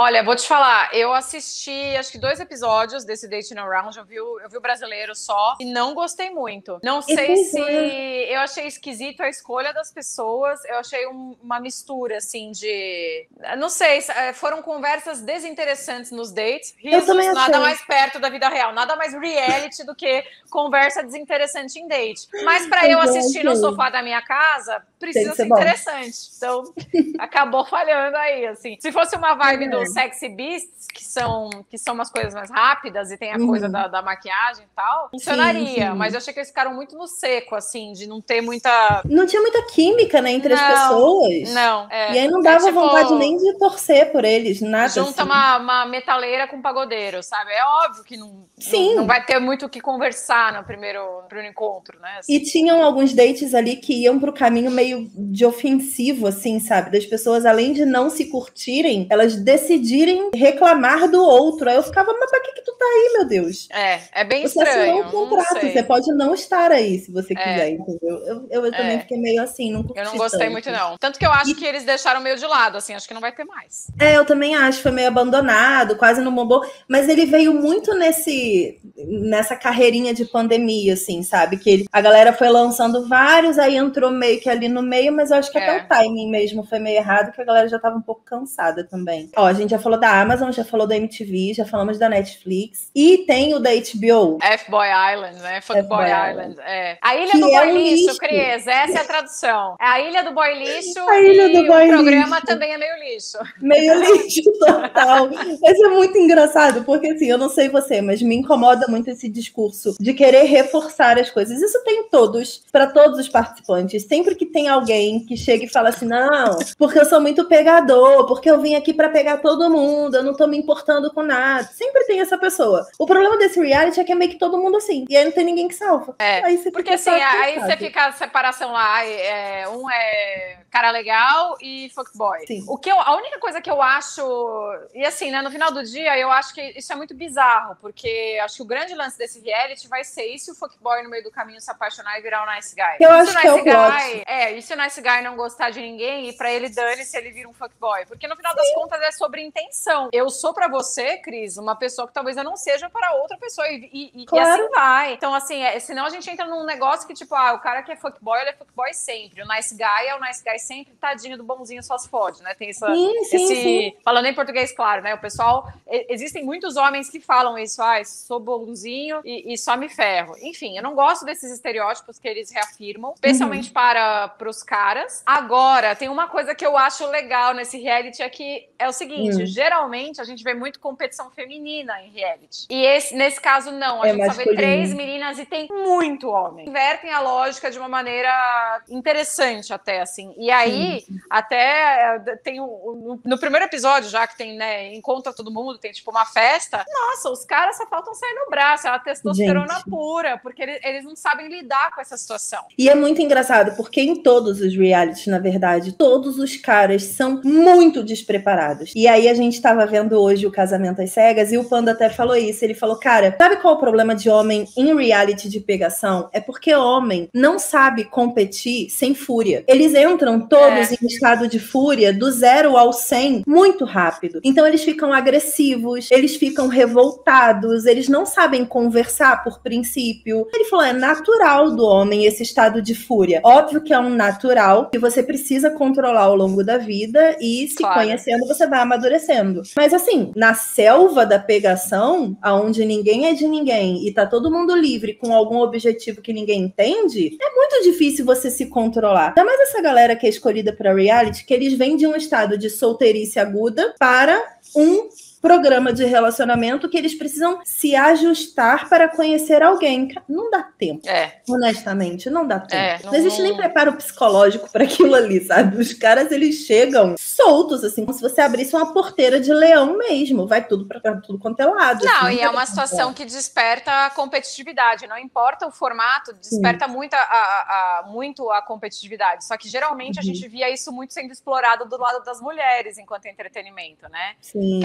Olha, vou te falar, eu assisti acho que dois episódios desse Dating Around, eu vi, o- eu vi o brasileiro só e não gostei muito. Não E sei pois se é. eu achei esquisito a escolha das pessoas, eu achei um- uma mistura assim de, não sei, eh, foram conversas desinteressantes nos dates, Eu também risos, nada achei. mais perto da vida real, nada mais reality do que conversa desinteressante em date. Mas pra Eu eu também assistir no achei. sofá da minha casa, Tem precisa que ser ser bom. interessante. Então, acabou falhando aí, assim. Se fosse uma vibe do É. Sexy Beasts, que são, que são umas coisas mais rápidas e tem a Uhum. coisa da, da maquiagem e tal, funcionaria. Sim, sim. Mas eu achei que eles ficaram muito no seco, assim, de não ter muita... Não tinha muita química, né, entre as Não, pessoas. não. E É, aí não é dava tipo, vontade nem de torcer por eles, nada junta assim. uma, uma metaleira com um pagodeiro, sabe? É óbvio que não, não, Sim. não vai ter muito o que conversar no primeiro, no primeiro encontro, né? Assim. E tinham alguns dates ali que iam pro caminho meio de ofensivo, assim, sabe? Das pessoas, além de não se curtirem, elas decidirem reclamar do outro. Aí eu ficava, mas pra que que tu tá aí, meu Deus? É, é bem Você assinou estranho, um não contrato, sei. você pode não estar aí se você É. quiser, entendeu? Eu, eu, eu também É. fiquei meio assim, não curti Eu não gostei tanto. muito, não. Tanto que eu acho que eles deixaram meio de lado, assim, acho que não vai ter mais. É, eu também acho, foi meio abandonado, quase não bombou, mas ele veio muito nesse nessa carreirinha de pandemia, assim, sabe? Que ele, a galera foi lançando vários, aí entrou meio que ali no meio, mas eu acho que É. até o timing mesmo foi meio errado, que a galera já tava um pouco cansada também. Ó, a gente já falou da Amazon, já falou da M T V, já falamos da Netflix, e tem o da H B O. F-Boy Island, né? Fuckboy F-Boy Island. É. A Ilha Que do é Boy um Lixo, lixo. Cris, essa é a tradução. É a Ilha do Boy Lixo A Ilha e do Boy o programa Lixo. também é meio lixo. Meio lixo total. Mas é muito engraçado, porque assim, eu não sei você, mas me incomoda muito esse discurso de querer reforçar as coisas. Isso tem todos, para todos os participantes. Sempre que tem alguém que chega e fala assim, não, porque eu sou muito pegador, porque eu vim aqui para pegar todo mundo, eu não tô me importando com nada. Sempre tem essa pessoa. O problema desse reality é que é meio que todo mundo assim. E aí não tem ninguém que salva. É, Aí você porque fica assim, só aí cansado. você fica a separação lá, é, um é cara legal e fuckboy. Sim. O que eu, a única coisa que eu acho, e assim, né, no final do dia, eu acho que isso é muito bizarro, porque acho que o grande lance desse reality vai ser e se o fuckboy no meio do caminho se apaixonar e virar um nice guy? Eu e acho se o que é nice o guy, plot. é, e se o nice guy não gostar de ninguém e pra ele dane se ele vira um fuckboy? Porque no final das contas é sobre intenção. Eu sou pra você, Cris, uma pessoa que talvez eu não seja para outra pessoa e, e, e Claro. assim vai. Então assim, é, senão a gente entra num negócio que tipo, ah, o cara que é fuckboy, ele é fuckboy sempre. O nice guy é o nice guy sempre, tadinho do bonzinho só se fode, né? Tem essa, Sim, sim, esse... sim. Falando em português, claro, né? O pessoal... Existem muitos homens que falam isso, ah, sou bonzinho e, e só me ferro. Enfim, eu não gosto desses estereótipos que eles reafirmam, especialmente Uhum. para os caras. Agora, tem uma coisa que eu acho legal nesse reality, é que é o seguinte, Hum. geralmente a gente vê muito competição feminina em reality. E esse, nesse caso, não. A É gente só vê masculino. três meninas e tem muito homem. Invertem a lógica de uma maneira interessante até, assim. E aí, Sim. até tem um, no primeiro episódio, já que tem, né, encontra todo mundo, tem tipo uma festa. Nossa, os caras só faltam sair no braço, é uma testosterona Gente. pura, porque eles, eles não sabem lidar com essa situação. E é muito engraçado, porque em todos os realities, na verdade, todos os caras são muito despreparados. E aí a gente tava vendo hoje o Casamento às Cegas, e o Panda até falou isso. Ele falou, cara, sabe qual é o problema de homem em reality de pegação? É porque homem não sabe competir sem fúria. Eles entram todos É. em estado de fúria, do zero ao cem, muito rápido. Então eles ficam agressivos, eles ficam revoltados, eles não sabem conversar por princípio. Ele falou, é natural do homem esse estado de fúria. Óbvio que é um natural que você precisa controlar ao longo da vida e se Claro. conhecendo você vai amadurecendo. Mas assim, na selva da pegação, aonde ninguém é de ninguém e tá todo mundo livre com algum objetivo que ninguém entende, é muito difícil você se controlar. Ainda mais essa galera que é escolhida para reality, que eles vêm de um estado de solteirice aguda para um programa de relacionamento que eles precisam se ajustar para conhecer alguém. Não dá tempo. É. Honestamente, não dá tempo. É, não, não- existe nem preparo psicológico para aquilo ali, sabe? Os caras, eles chegam soltos, assim, como se você abrisse uma porteira de leão mesmo. Vai tudo para tudo quanto é lado. Não, assim, e é uma situação que desperta a competitividade. Não importa o formato, desperta muito a, a- a- muito a competitividade. Só que geralmente a Uhum. gente via isso muito sendo explorado do lado das mulheres enquanto entretenimento, né? Sim. Que é uma coisa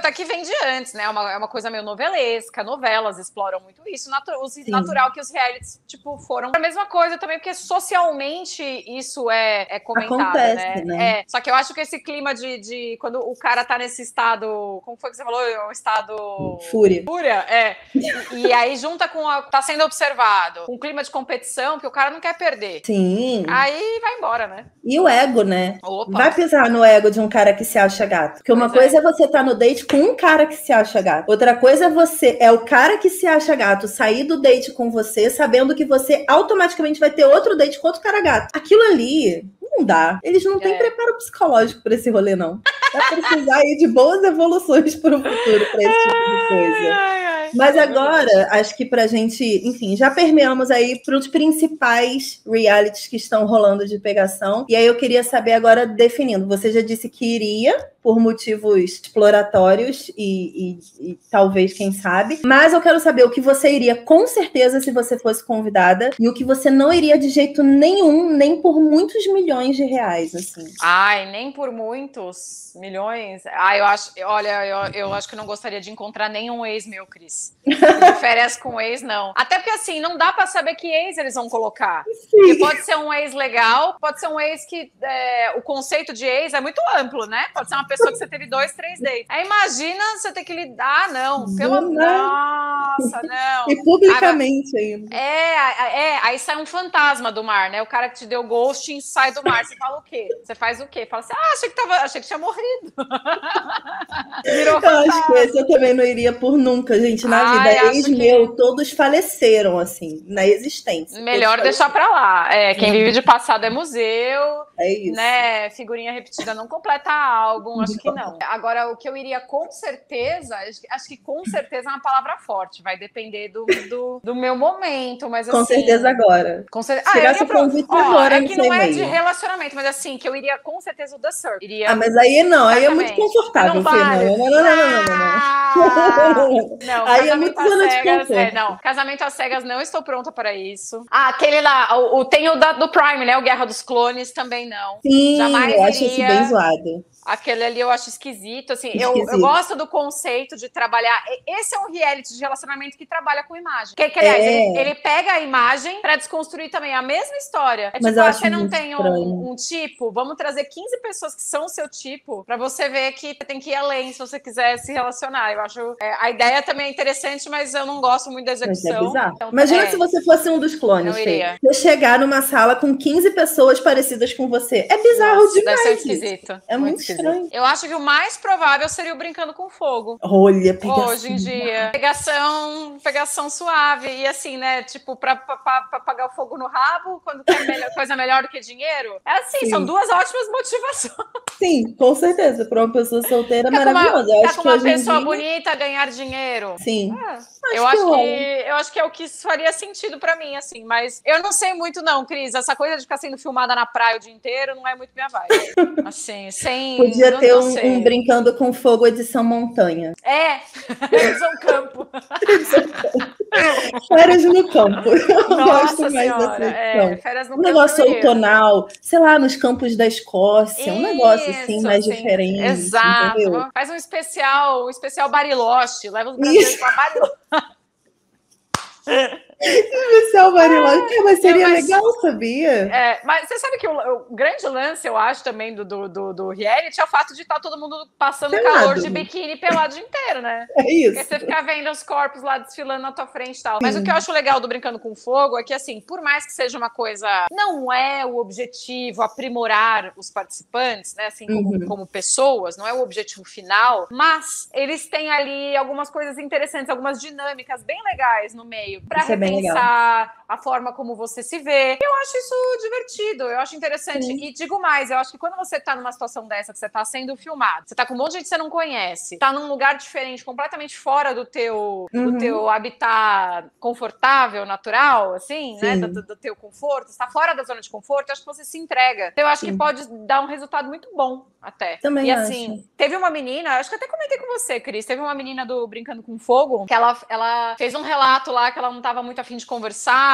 até que vem de antes, né? É uma, é uma coisa meio novelesca, novelas exploram muito isso. Natu os, natural que os realities, tipo, foram a mesma coisa também, porque socialmente isso é, é comentado, Acontece, né? né? É, só que eu acho que esse clima de, de quando o cara tá nesse estado, como foi que você falou? É um estado... Fúria. Fúria, é. E, e aí junta com a, tá sendo observado, com um clima de competição que o cara não quer perder. Sim. Aí vai embora, né? E o ego, né? Opa. Vai pisar no ego de um cara que se acha gato. Porque uma Pois coisa é. é você estar no date com um cara que se acha gato. Outra coisa é você, é o cara que se acha gato sair do date com você, sabendo que você automaticamente vai ter outro date com outro cara gato. Aquilo ali não dá. Eles não têm É. preparo psicológico para esse rolê, não. Vai precisar aí de boas evoluções para o futuro, para esse tipo de coisa. Ai, ai. Mas É agora, verdade. acho que pra gente, enfim, já permeamos aí para os principais realities que estão rolando de pegação. E aí eu queria saber agora, definindo, você já disse que iria por motivos exploratórios e, e, e talvez, quem sabe. Mas eu quero saber o que você iria com certeza se você fosse convidada e o que você não iria de jeito nenhum, nem por muitos milhões de reais, assim. Ai, nem por muitos milhões. Ah, eu acho, olha, eu, eu acho que eu não gostaria de encontrar nenhum ex meu, Cris. De férias com ex, não. Até porque, assim, não dá pra saber que ex eles vão colocar. Porque pode ser um ex legal, pode ser um ex que é, o conceito de ex é muito amplo, né? Pode ser uma pessoa que você teve dois, três dates. Aí imagina você ter que lidar, não. Pelo Nossa, não. E publicamente ainda. É, é, aí sai um fantasma do mar, né? O cara que te deu ghosting sai do mar. Você fala o quê? Você faz o quê? Fala assim, ah, achei que, tava, achei que tinha morrido. Virou eu fantasma. acho que esse eu também não iria por nunca, gente. Na Ai, vida, acho ex que- meu, todos faleceram, assim, na existência. Melhor Todos deixar pra lá. É, quem vive de passado é museu, É isso. né? Figurinha repetida não completa álbum, acho que não. Agora, o que eu iria com certeza, acho que- acho que com certeza é uma palavra forte, vai depender do, do, do meu momento, mas Com assim... certeza agora. Com cer... Se tivesse ah, eu iria o convite Ó, agora, é no que seu não é de e-mail. relacionamento, mas assim, que eu iria com certeza o The Surf. Iria... Ah, mas aí não, aí é muito Exatamente. confortável, Não Fê. vale. Não, não, não, não, não, não, não. Ah! Não, Aí é casamento muito às zona de cegas. conforto. É, não, casamento às cegas, não estou pronta para isso. Ah, aquele lá, o, o- tem o da, do Prime, né? O Guerra dos Clones, também não. Sim, Jamais eu acho isso iria. bem zoado. Aquele ali eu acho esquisito, assim, eu, Esquisito. eu gosto do conceito de trabalhar, esse é um reality de relacionamento que trabalha com imagem, que, que aliás, É. ele, ele pega a imagem pra desconstruir também a mesma história, é Mas tipo, eu ah, acho você não muito tem um, estranho. um tipo, vamos trazer quinze pessoas que são o seu tipo, pra você ver que tem que ir além se você quiser se relacionar, eu acho, é, a ideia também é interessante, mas eu não gosto muito da Mas é execução. bizarro. Então, Imagina é, se você fosse um dos clones, não Fê. iria. Você chegar numa sala com quinze pessoas parecidas com você. É bizarro Nossa, demais. deve ser gente. esquisito. É muito estranho. Eu acho que o mais provável seria o Brincando com Fogo. Olha, pegação. Hoje em dia. Pegação, pegação suave. E assim, né? Tipo, pra, pra, pra, pra apagar o fogo no rabo, quando quer melhor, coisa melhor do que dinheiro. É assim, Sim. são duas ótimas motivações. Sim, com certeza. Para uma pessoa solteira, Ficar com uma, maravilhosa. Eu ficar acho com que uma hoje em pessoa dia... bonita, ganhar dinheiro. Sim. É, eu, que acho que, rola. eu acho que é o que faria sentido pra mim, assim. Mas eu não sei muito, não, Cris. Essa coisa de ficar sendo filmada na praia o dia inteiro não é muito minha vibe. Assim, sem... Podia não, ter não um, sei. um Brincando com Fogo edição montanha. É, Edson Campo. Férias no campo. Eu Nossa gosto mais senhora, dessa é, edição. férias no Um campo negócio eu iria. outonal, sei lá, nos campos da Escócia. Um negócio assim, Isso, mais assim, diferente. Exato. Entendeu? Faz um especial, um especial Bariloche. Leva os brasileiros Isso. pra Bariloche. Especial Bariloche. Mas seria eu- mas- legal, sabia? É, mas você sabe que o, o grande lance, eu acho, também do, do, do, do reality é o fato de estar todo mundo passando Pelado. calor de biquíni pelado o dia inteiro, né? É Porque isso. você fica vendo os corpos lá desfilando na tua frente e tal. Mas Sim. o que eu acho legal do Brincando com Fogo é que, assim, por mais que seja uma coisa... Não é o objetivo aprimorar os participantes, né? Assim, como, Uhum. como pessoas, não é o objetivo final. Mas eles têm ali algumas coisas interessantes, algumas dinâmicas bem legais no meio. Pra Isso é bem repensar a forma como você se vê. Eu acho isso divertido, eu acho interessante. Sim. E digo mais, eu acho que quando você tá numa situação dessa, que você tá sendo filmado, você tá com um monte de gente que você não conhece, tá num lugar diferente, completamente fora do teu, Uhum. do teu habitat confortável, natural, assim, né? Sim. Do, do teu conforto, você tá fora da zona de conforto, eu acho que você se entrega. Então, eu acho Sim. que pode dar um resultado muito bom, até. Também e acho. assim, teve uma menina, acho que até comentei com você, Cris, teve uma menina do Brincando com Fogo, que ela, ela fez um relato lá que ela não tava muito afim de conversar,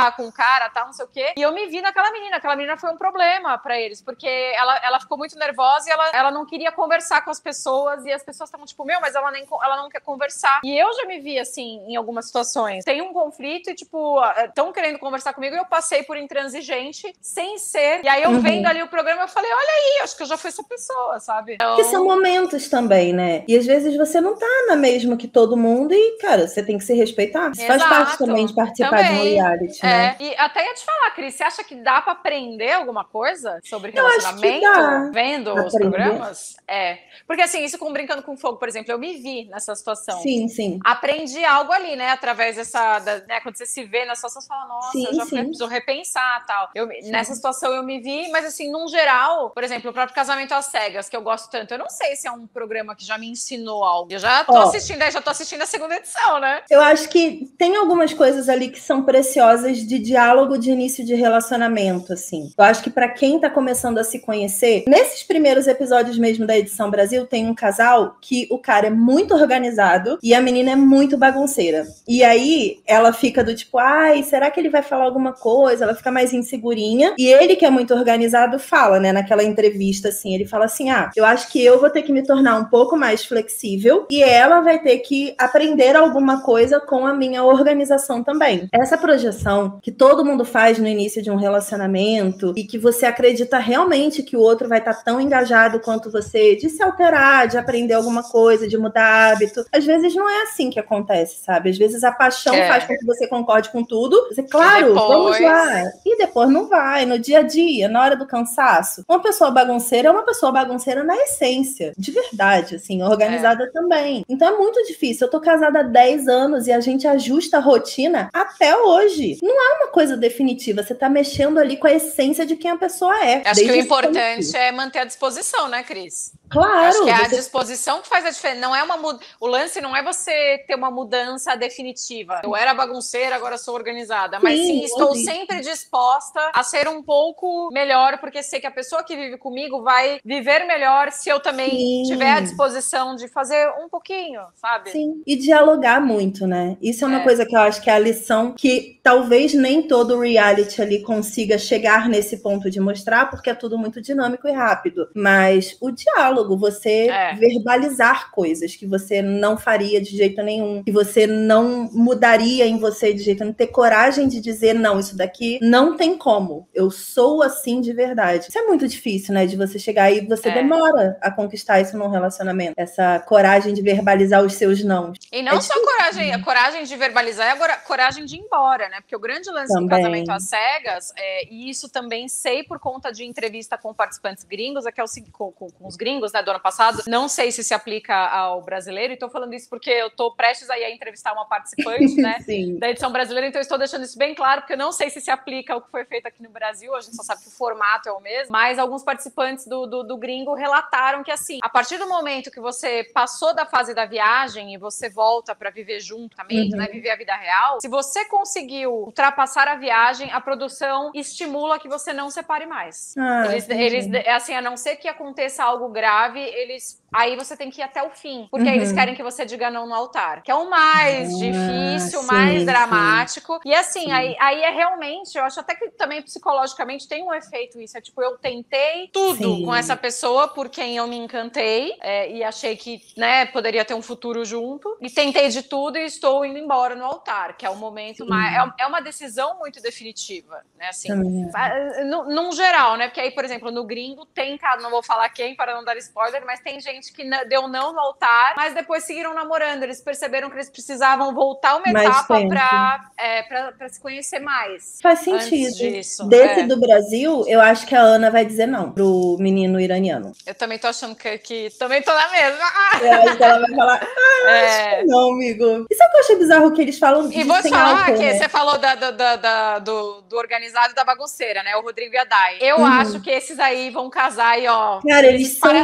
conversar com o cara, tal, não sei o quê. E eu me vi naquela menina. Aquela menina foi um problema pra eles, porque ela, ela ficou muito nervosa e ela, ela não queria conversar com as pessoas. E as pessoas estavam tipo, meu, mas ela, nem, ela não quer conversar. E eu já me vi, assim, em algumas situações. Tem um conflito e, tipo, estão querendo conversar comigo e eu passei por intransigente, sem ser. E aí eu Uhum. vendo ali o programa, eu falei, olha aí, acho que eu já fui essa pessoa, sabe? Então... Porque são momentos também, né? E às vezes você não tá na mesma que todo mundo e, cara, você tem que se respeitar. Isso faz Exato. parte também de participar Também. de um reality, É. né? E até ia te falar, Cris, você acha que dá pra aprender alguma coisa sobre Eu acho que relacionamento? dá. Vendo Aprender. os programas? É. Porque assim, isso com Brincando com Fogo, por exemplo, eu me vi nessa situação. Sim, sim. Aprendi algo ali, né? Através dessa... Da, né, quando você se vê na situação, você fala, nossa, Sim, eu já sim. preciso repensar, tal. Eu, nessa situação eu me vi, mas assim, num geral, por exemplo, o próprio Casamento às Cegas, que eu gosto tanto, eu não sei se é um programa que já me ensinou algo. Eu já tô Ó, assistindo, já tô assistindo a segunda edição, né? Eu acho que tem algumas coisas ali que são preciosas de diálogo de início de relacionamento, assim. Eu acho que pra quem tá começando a se conhecer, nesses primeiros episódios mesmo da edição Brasil, tem um casal que o cara é muito organizado e a menina é muito bagunceira. E aí ela fica do tipo, ai, será que ele vai falar alguma coisa? Ela fica mais insegurinha. E ele, que é muito organizado, fala, né, naquela entrevista, assim, ele fala assim, ah, eu acho que eu vou ter que me tornar um pouco mais flexível e ela vai ter que aprender alguma coisa com a minha organização também. Essa projeção que todo mundo faz no início de um relacionamento e que você acredita realmente que o outro vai estar tão engajado quanto você, de se alterar, de aprender alguma coisa, de mudar hábito, às vezes não é assim que acontece, sabe? Às vezes a paixão É. faz com que você concorde com tudo, você, claro, depois... vamos lá, e depois não vai, no dia a dia, na hora do cansaço. Uma pessoa bagunceira é uma pessoa bagunceira na essência, de verdade, assim, organizada É. também. Então é muito difícil. Eu tô casada há dez anos e a gente ajusta a rotina até hoje. Não é uma coisa definitiva, você tá mexendo ali com a essência de quem a pessoa é. Acho que o desde importante sempre. é manter a disposição, né, Cris? Claro. Acho que é a você- disposição que faz a diferença. Não é uma mud... O lance não é você ter uma mudança definitiva. Eu era bagunceira, agora sou organizada. Mas Sim, sim, estou existe. sempre disposta a ser um pouco melhor, porque sei que a pessoa que vive comigo vai viver melhor se eu também Sim. tiver a disposição de fazer um pouquinho, sabe? Sim, e dialogar muito, né? Isso é uma É. coisa que eu acho que é a lição que talvez nem todo reality ali consiga chegar nesse ponto de mostrar, porque é tudo muito dinâmico e rápido. Mas o diálogo, você É. verbalizar coisas que você não faria de jeito nenhum, que você não mudaria em você de jeito nenhum, ter coragem de dizer, não, isso daqui não tem como. Eu sou assim de verdade. Isso é muito difícil, né? De você chegar e você É. demora a conquistar isso num relacionamento. Essa coragem de verbalizar os seus não. E não É só difícil, coragem, né? a coragem de verbalizar, é agora coragem de ir embora, né? Porque o grande lance do Também. Casamento às Cegas, é, e isso também sei por conta de entrevista com participantes gringos, é que é o seguinte, com, com, com os gringos, né, do ano passado, não sei se se aplica ao brasileiro, e tô falando isso porque eu tô prestes aí a entrevistar uma participante, né, Sim. da edição brasileira, então eu estou deixando isso bem claro, porque eu não sei se se aplica ao que foi feito aqui no Brasil, a gente só sabe que o formato é o mesmo, mas alguns participantes do, do, do gringo relataram que, assim, a partir do momento que você passou da fase da viagem e você volta para viver juntamente, Uhum. né, viver a vida real, se você conseguiu ultrapassar a viagem, a produção estimula que você não separe mais. Ah, Eles, entendi. eles, assim, a não ser que aconteça algo grave, eles... Aí você tem que ir até o fim, porque aí Uhum. eles querem que você diga não no altar, que é o mais Ah, difícil, o sim, mais sim. dramático. E assim, Sim. aí, aí é realmente, eu acho até que também psicologicamente tem um efeito isso. É tipo, eu tentei tudo Sim. com essa pessoa por quem eu me encantei é, e achei que, né, poderia ter um futuro junto. E tentei de tudo e estou indo embora no altar, que é o momento Sim. mais... É, é uma decisão muito definitiva, né, assim. Também é. No, num geral, né? Porque aí, por exemplo, no gringo tem, cara, não vou falar quem para não dar spoiler, mas tem gente que deu não no altar, mas depois seguiram namorando. Eles perceberam que eles precisavam voltar uma Mais etapa tempo. pra, é, pra, pra se conhecer mais. Faz Antes sentido. disso, Desse é. do Brasil, eu acho que a Ana vai dizer não pro menino iraniano. Eu também tô achando que, que também tô na mesma. Eu acho que ela vai falar, ah, É. não, amigo. E sabe o que eu achei bizarro que eles falam E de vou te sem falar álcool, que né? você falou da, da, da, da- do, do organizado e da bagunceira, né? O Rodrigo e a Dai. Eu Uhum. acho que esses aí vão casar e, ó, Cara, eles são para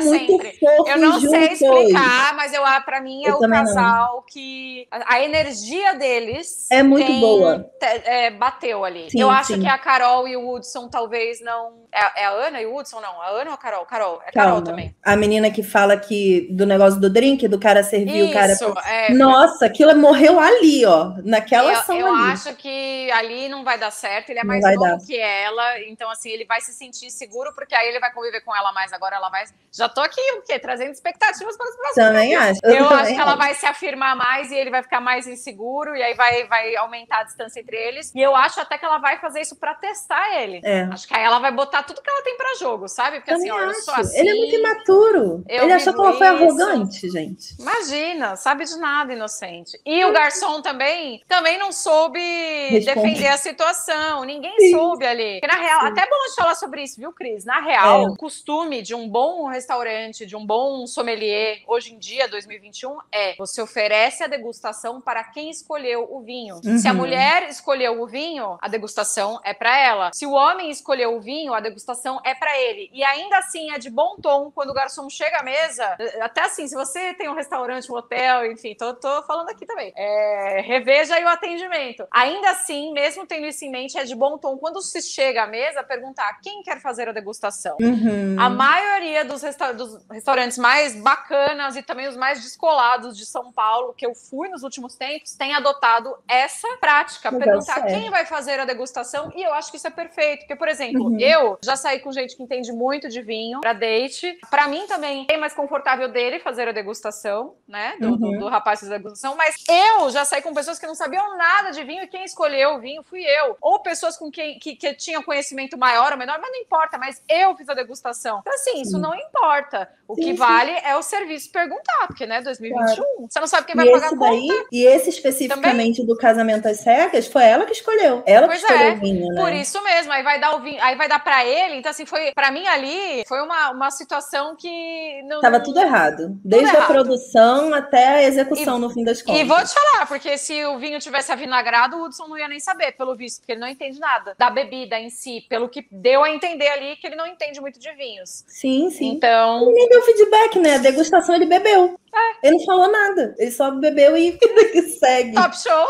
muito sempre. fofos Eu não sei juntos. explicar, mas eu, pra mim é Eu o também não. casal que... A, a energia deles... É muito tem- boa. te- é, bateu ali. Sim, eu acho sim. que a Carol e o Hudson talvez não... É, é a Ana e o Hudson, não? A Ana ou a Carol? Carol. É Carol Calma. também. A menina que fala que do negócio do drink, do cara servir o cara. Isso, é. Nossa, aquilo morreu ali, ó. Naquela Eu, ação eu ali. acho que ali não vai dar certo. Ele é Não mais vai novo dar. que ela, então assim, ele vai se sentir seguro, porque aí ele vai conviver com ela mais agora, ela vai... Já tô aqui, o quê? Trazendo expectativas para os próximos Também acho. Eu, também acho que ela vai se afirmar mais e ele vai ficar mais inseguro, e aí vai, vai aumentar a distância entre eles. E eu acho até que ela vai fazer isso pra testar ele. É. Acho que aí ela vai botar tudo que ela tem pra jogo, sabe? Porque Também assim, ó, eu acho. sou assim... Ele é muito imaturo. eu Ele achou que vivo ela foi isso. arrogante, gente. Imagina, sabe de nada, inocente. E o garçom também, também não soube Responde. defender a situação. Ninguém Sim. soube ali. Porque, na real, Sim. até é bom de falar sobre isso, viu, Cris? Na real, É. o costume de um bom restaurante, de um bom sommelier, hoje em dia, dois mil e vinte e um, é você oferece a degustação para quem escolheu o vinho. Uhum. Se a mulher escolheu o vinho, a degustação é para ela. Se o homem escolheu o vinho, a degustação é para ele. E ainda assim, é de bom tom quando o garçom chega à mesa. Até assim, se você tem um restaurante, um hotel, enfim, tô, tô falando aqui também. É, reveja aí o atendimento. Ainda assim, mesmo tendo isso em mente, é de bom tom quando se chega à mesa perguntar quem quer fazer a degustação. Uhum. A maioria dos, resta dos restaurantes mais bacanas e também os mais descolados de São Paulo, que eu fui nos últimos tempos, tem adotado essa prática, Legal, perguntar sério. quem vai fazer a degustação, e eu acho que isso é perfeito, porque, por exemplo, Uhum. eu já saí com gente que entende muito de vinho pra date. Pra mim também é mais confortável dele fazer a degustação, né, do, Uhum. do, do rapaz fazer a degustação, mas eu já saí com pessoas que não sabiam nada de vinho e quem escolheu o vinho fui eu. Ou pessoas com quem que, que tinham conhecimento maior ou menor, mas não importa, mas eu fiz a degustação. Então, assim, isso Sim. não importa. O Sim, que sim. vale é o serviço perguntar, porque, né, dois mil e vinte e um, Claro. você não sabe quem E vai pagar esse a conta. daí, e esse especificamente do casamento às cegas, foi ela que escolheu. Ela Pois que escolheu é, o vinho, né? por isso mesmo, aí vai dar o vinho, aí vai dar pra ele, então assim, foi, pra mim ali, foi uma, uma situação que... Não, Tava não- tudo errado. Desde a errado. produção até a execução, E- no fim das contas. E vou te falar, porque se o vinho tivesse avinagrado, o Hudson não ia nem saber, pelo visto, porque ele não entende nada da bebida em si, pelo que deu a entender ali que ele não entende muito de vinhos. Sim, sim. Então, Ele nem deu feedback, né? A degustação ele bebeu. É. Ele não falou nada. Ele só bebeu e vida que segue. top show.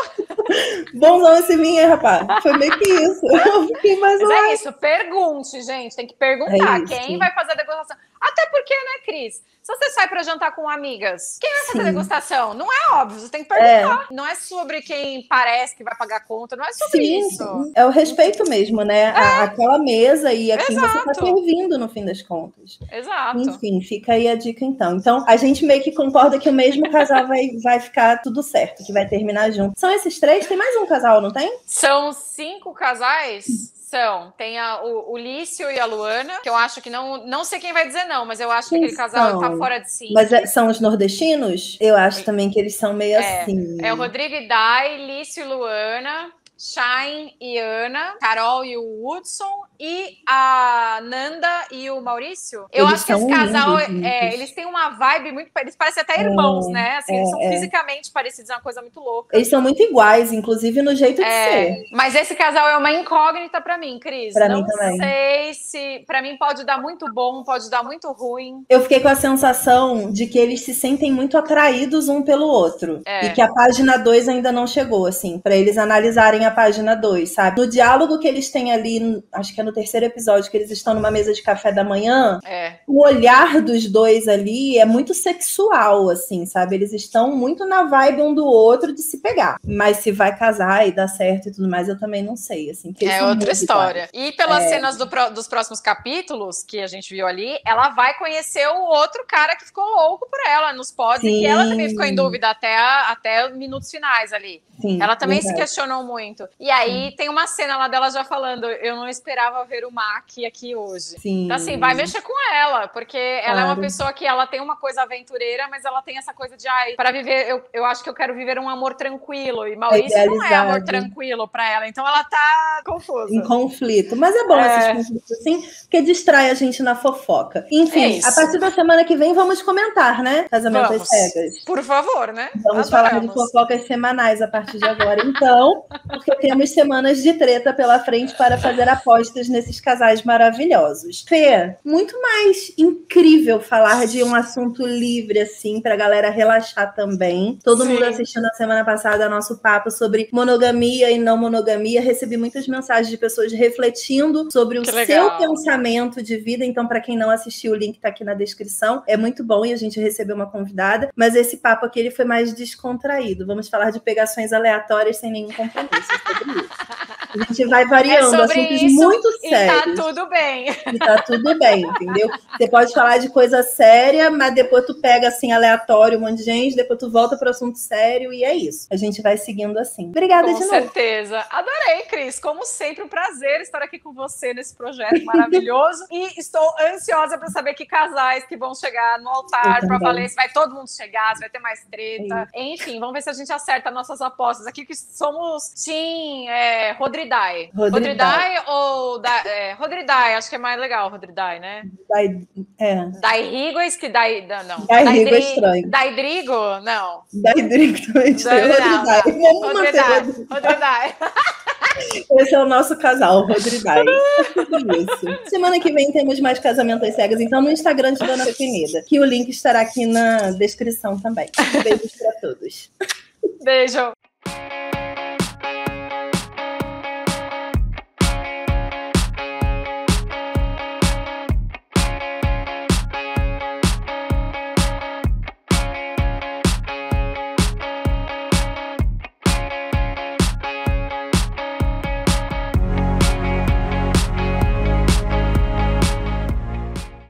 Bonzão esse vinho aí, rapaz. Foi meio que isso. Eu fiquei mais Mas lá. é isso, pergunte, gente. Tem que perguntar É isso. quem vai fazer a degustação. Até porque, né, Cris? Se você sai pra jantar com amigas, quem vai fazer Sim. a degustação? Não é óbvio, você tem que perguntar. Não é sobre quem parece que vai pagar a conta, não é sobre Sim, isso. sim. É o respeito mesmo, né? A- aquela mesa e a quem você tá Exato. servindo, no fim das contas. Exato. Enfim, fica aí a dica então. Então, a gente meio que concorda que o mesmo casal vai, vai ficar tudo certo, que vai terminar junto. São esses três? Tem mais um casal, não tem? São cinco casais? São. Tem a, o, o Lício e a Luana, que eu acho que não... Não sei quem vai dizer não, mas eu acho que Quem aquele casal são? tá fora de si. Mas é- são os nordestinos? Eu acho também que eles são meio É, assim. É o Rodrigo e Dai, Lício e Luana, Shine e Ana, Carol e o Hudson e a Nanda e o Maurício. Eu Eles acho que esse são casal, lindos é, juntos. eles têm uma vibe muito... Eles parecem até irmãos, É, né? Assim, é, eles são é. fisicamente parecidos, é uma coisa muito louca. Eles são muito iguais, inclusive no jeito de É, ser. mas esse casal é uma incógnita pra mim, Cris. Pra Não mim também. sei se... Pra mim pode dar muito bom, pode dar muito ruim. Eu fiquei com a sensação de que eles se sentem muito atraídos um pelo outro. É. E que a página dois ainda não chegou, assim, pra eles analisarem a página dois, sabe? No diálogo que eles têm ali, acho que é no terceiro episódio, que eles estão numa mesa de café da manhã, É. o olhar dos dois ali é muito sexual, assim, sabe? Eles estão muito na vibe um do outro de se pegar. Mas se vai casar e dar certo e tudo mais, eu também não sei, assim. Que eles É são outra muito história. iguais. E pelas É. cenas do pró- dos próximos capítulos que a gente viu ali, ela vai conhecer o outro cara que ficou louco por ela nos pods e que ela Sim. também ficou em dúvida até, a- até os minutos finais ali. Sim, Ela também se verdade. questionou muito. E aí tem uma cena lá dela já falando: eu não esperava ver o Mac aqui hoje. Sim. Então, assim, vai mexer com ela, porque ela é uma Claro. pessoa que ela tem uma coisa aventureira, mas ela tem essa coisa de, ai, para viver, eu, eu acho que eu quero viver um amor tranquilo. E Maurício não é amor idealizado. tranquilo pra ela, então ela tá confusa. Em conflito. Mas é bom É. esses conflitos assim, porque distrai a gente na fofoca. É Enfim, isso. a partir da semana que vem vamos comentar, né? Casamento Vamos. às cegas. Por favor, né? Vamos falar de Adoramos. fofocas semanais a partir de agora, então, porque temos semanas de treta pela frente para fazer apostas olhos nesses casais maravilhosos. Fê, muito mais incrível falar de um assunto livre, assim, pra galera relaxar também. Todo Sim. mundo assistiu na semana passada nosso papo sobre monogamia e não monogamia. Recebi muitas mensagens de pessoas refletindo sobre o Que seu legal. pensamento de vida. Então, para quem não assistiu, o link tá aqui na descrição. É muito bom e a gente recebeu uma convidada. Mas esse papo aqui ele foi mais descontraído. Vamos falar de pegações aleatórias sem nenhum compromisso sobre isso. A gente vai variando É sobre assuntos isso muito e sérios. tá tudo bem. E tá tudo bem, entendeu? Você pode falar de coisa séria, mas depois tu pega assim aleatório um monte de gente, depois tu volta pro assunto sério e é isso. A gente vai seguindo assim. Obrigada Com de novo. certeza. Adorei, Cris. Como sempre, um prazer estar aqui com você nesse projeto maravilhoso. E estou ansiosa para saber que casais que vão chegar no altar para valer. Se vai todo mundo chegar, se vai ter mais treta. É. Enfim, vamos ver se a gente acerta nossas apostas aqui, que somos Team é, Rodridai. Rodridai ou da, é, Rodridai, acho que é mais legal, Rodridai, né? Dai, é. Dairigo, que dai, não. Dairigo é estranho. Daidrigo? Não. Daidrigo também é estranho. Rodridai. Rodridai. Rodridai. Esse é o nosso casal, Rodridai. Isso. Semana que vem temos mais Casamentas Cegas, então no Instagram de Dona Pepeneda, que o link estará aqui na descrição também. Beijos para todos. Beijo.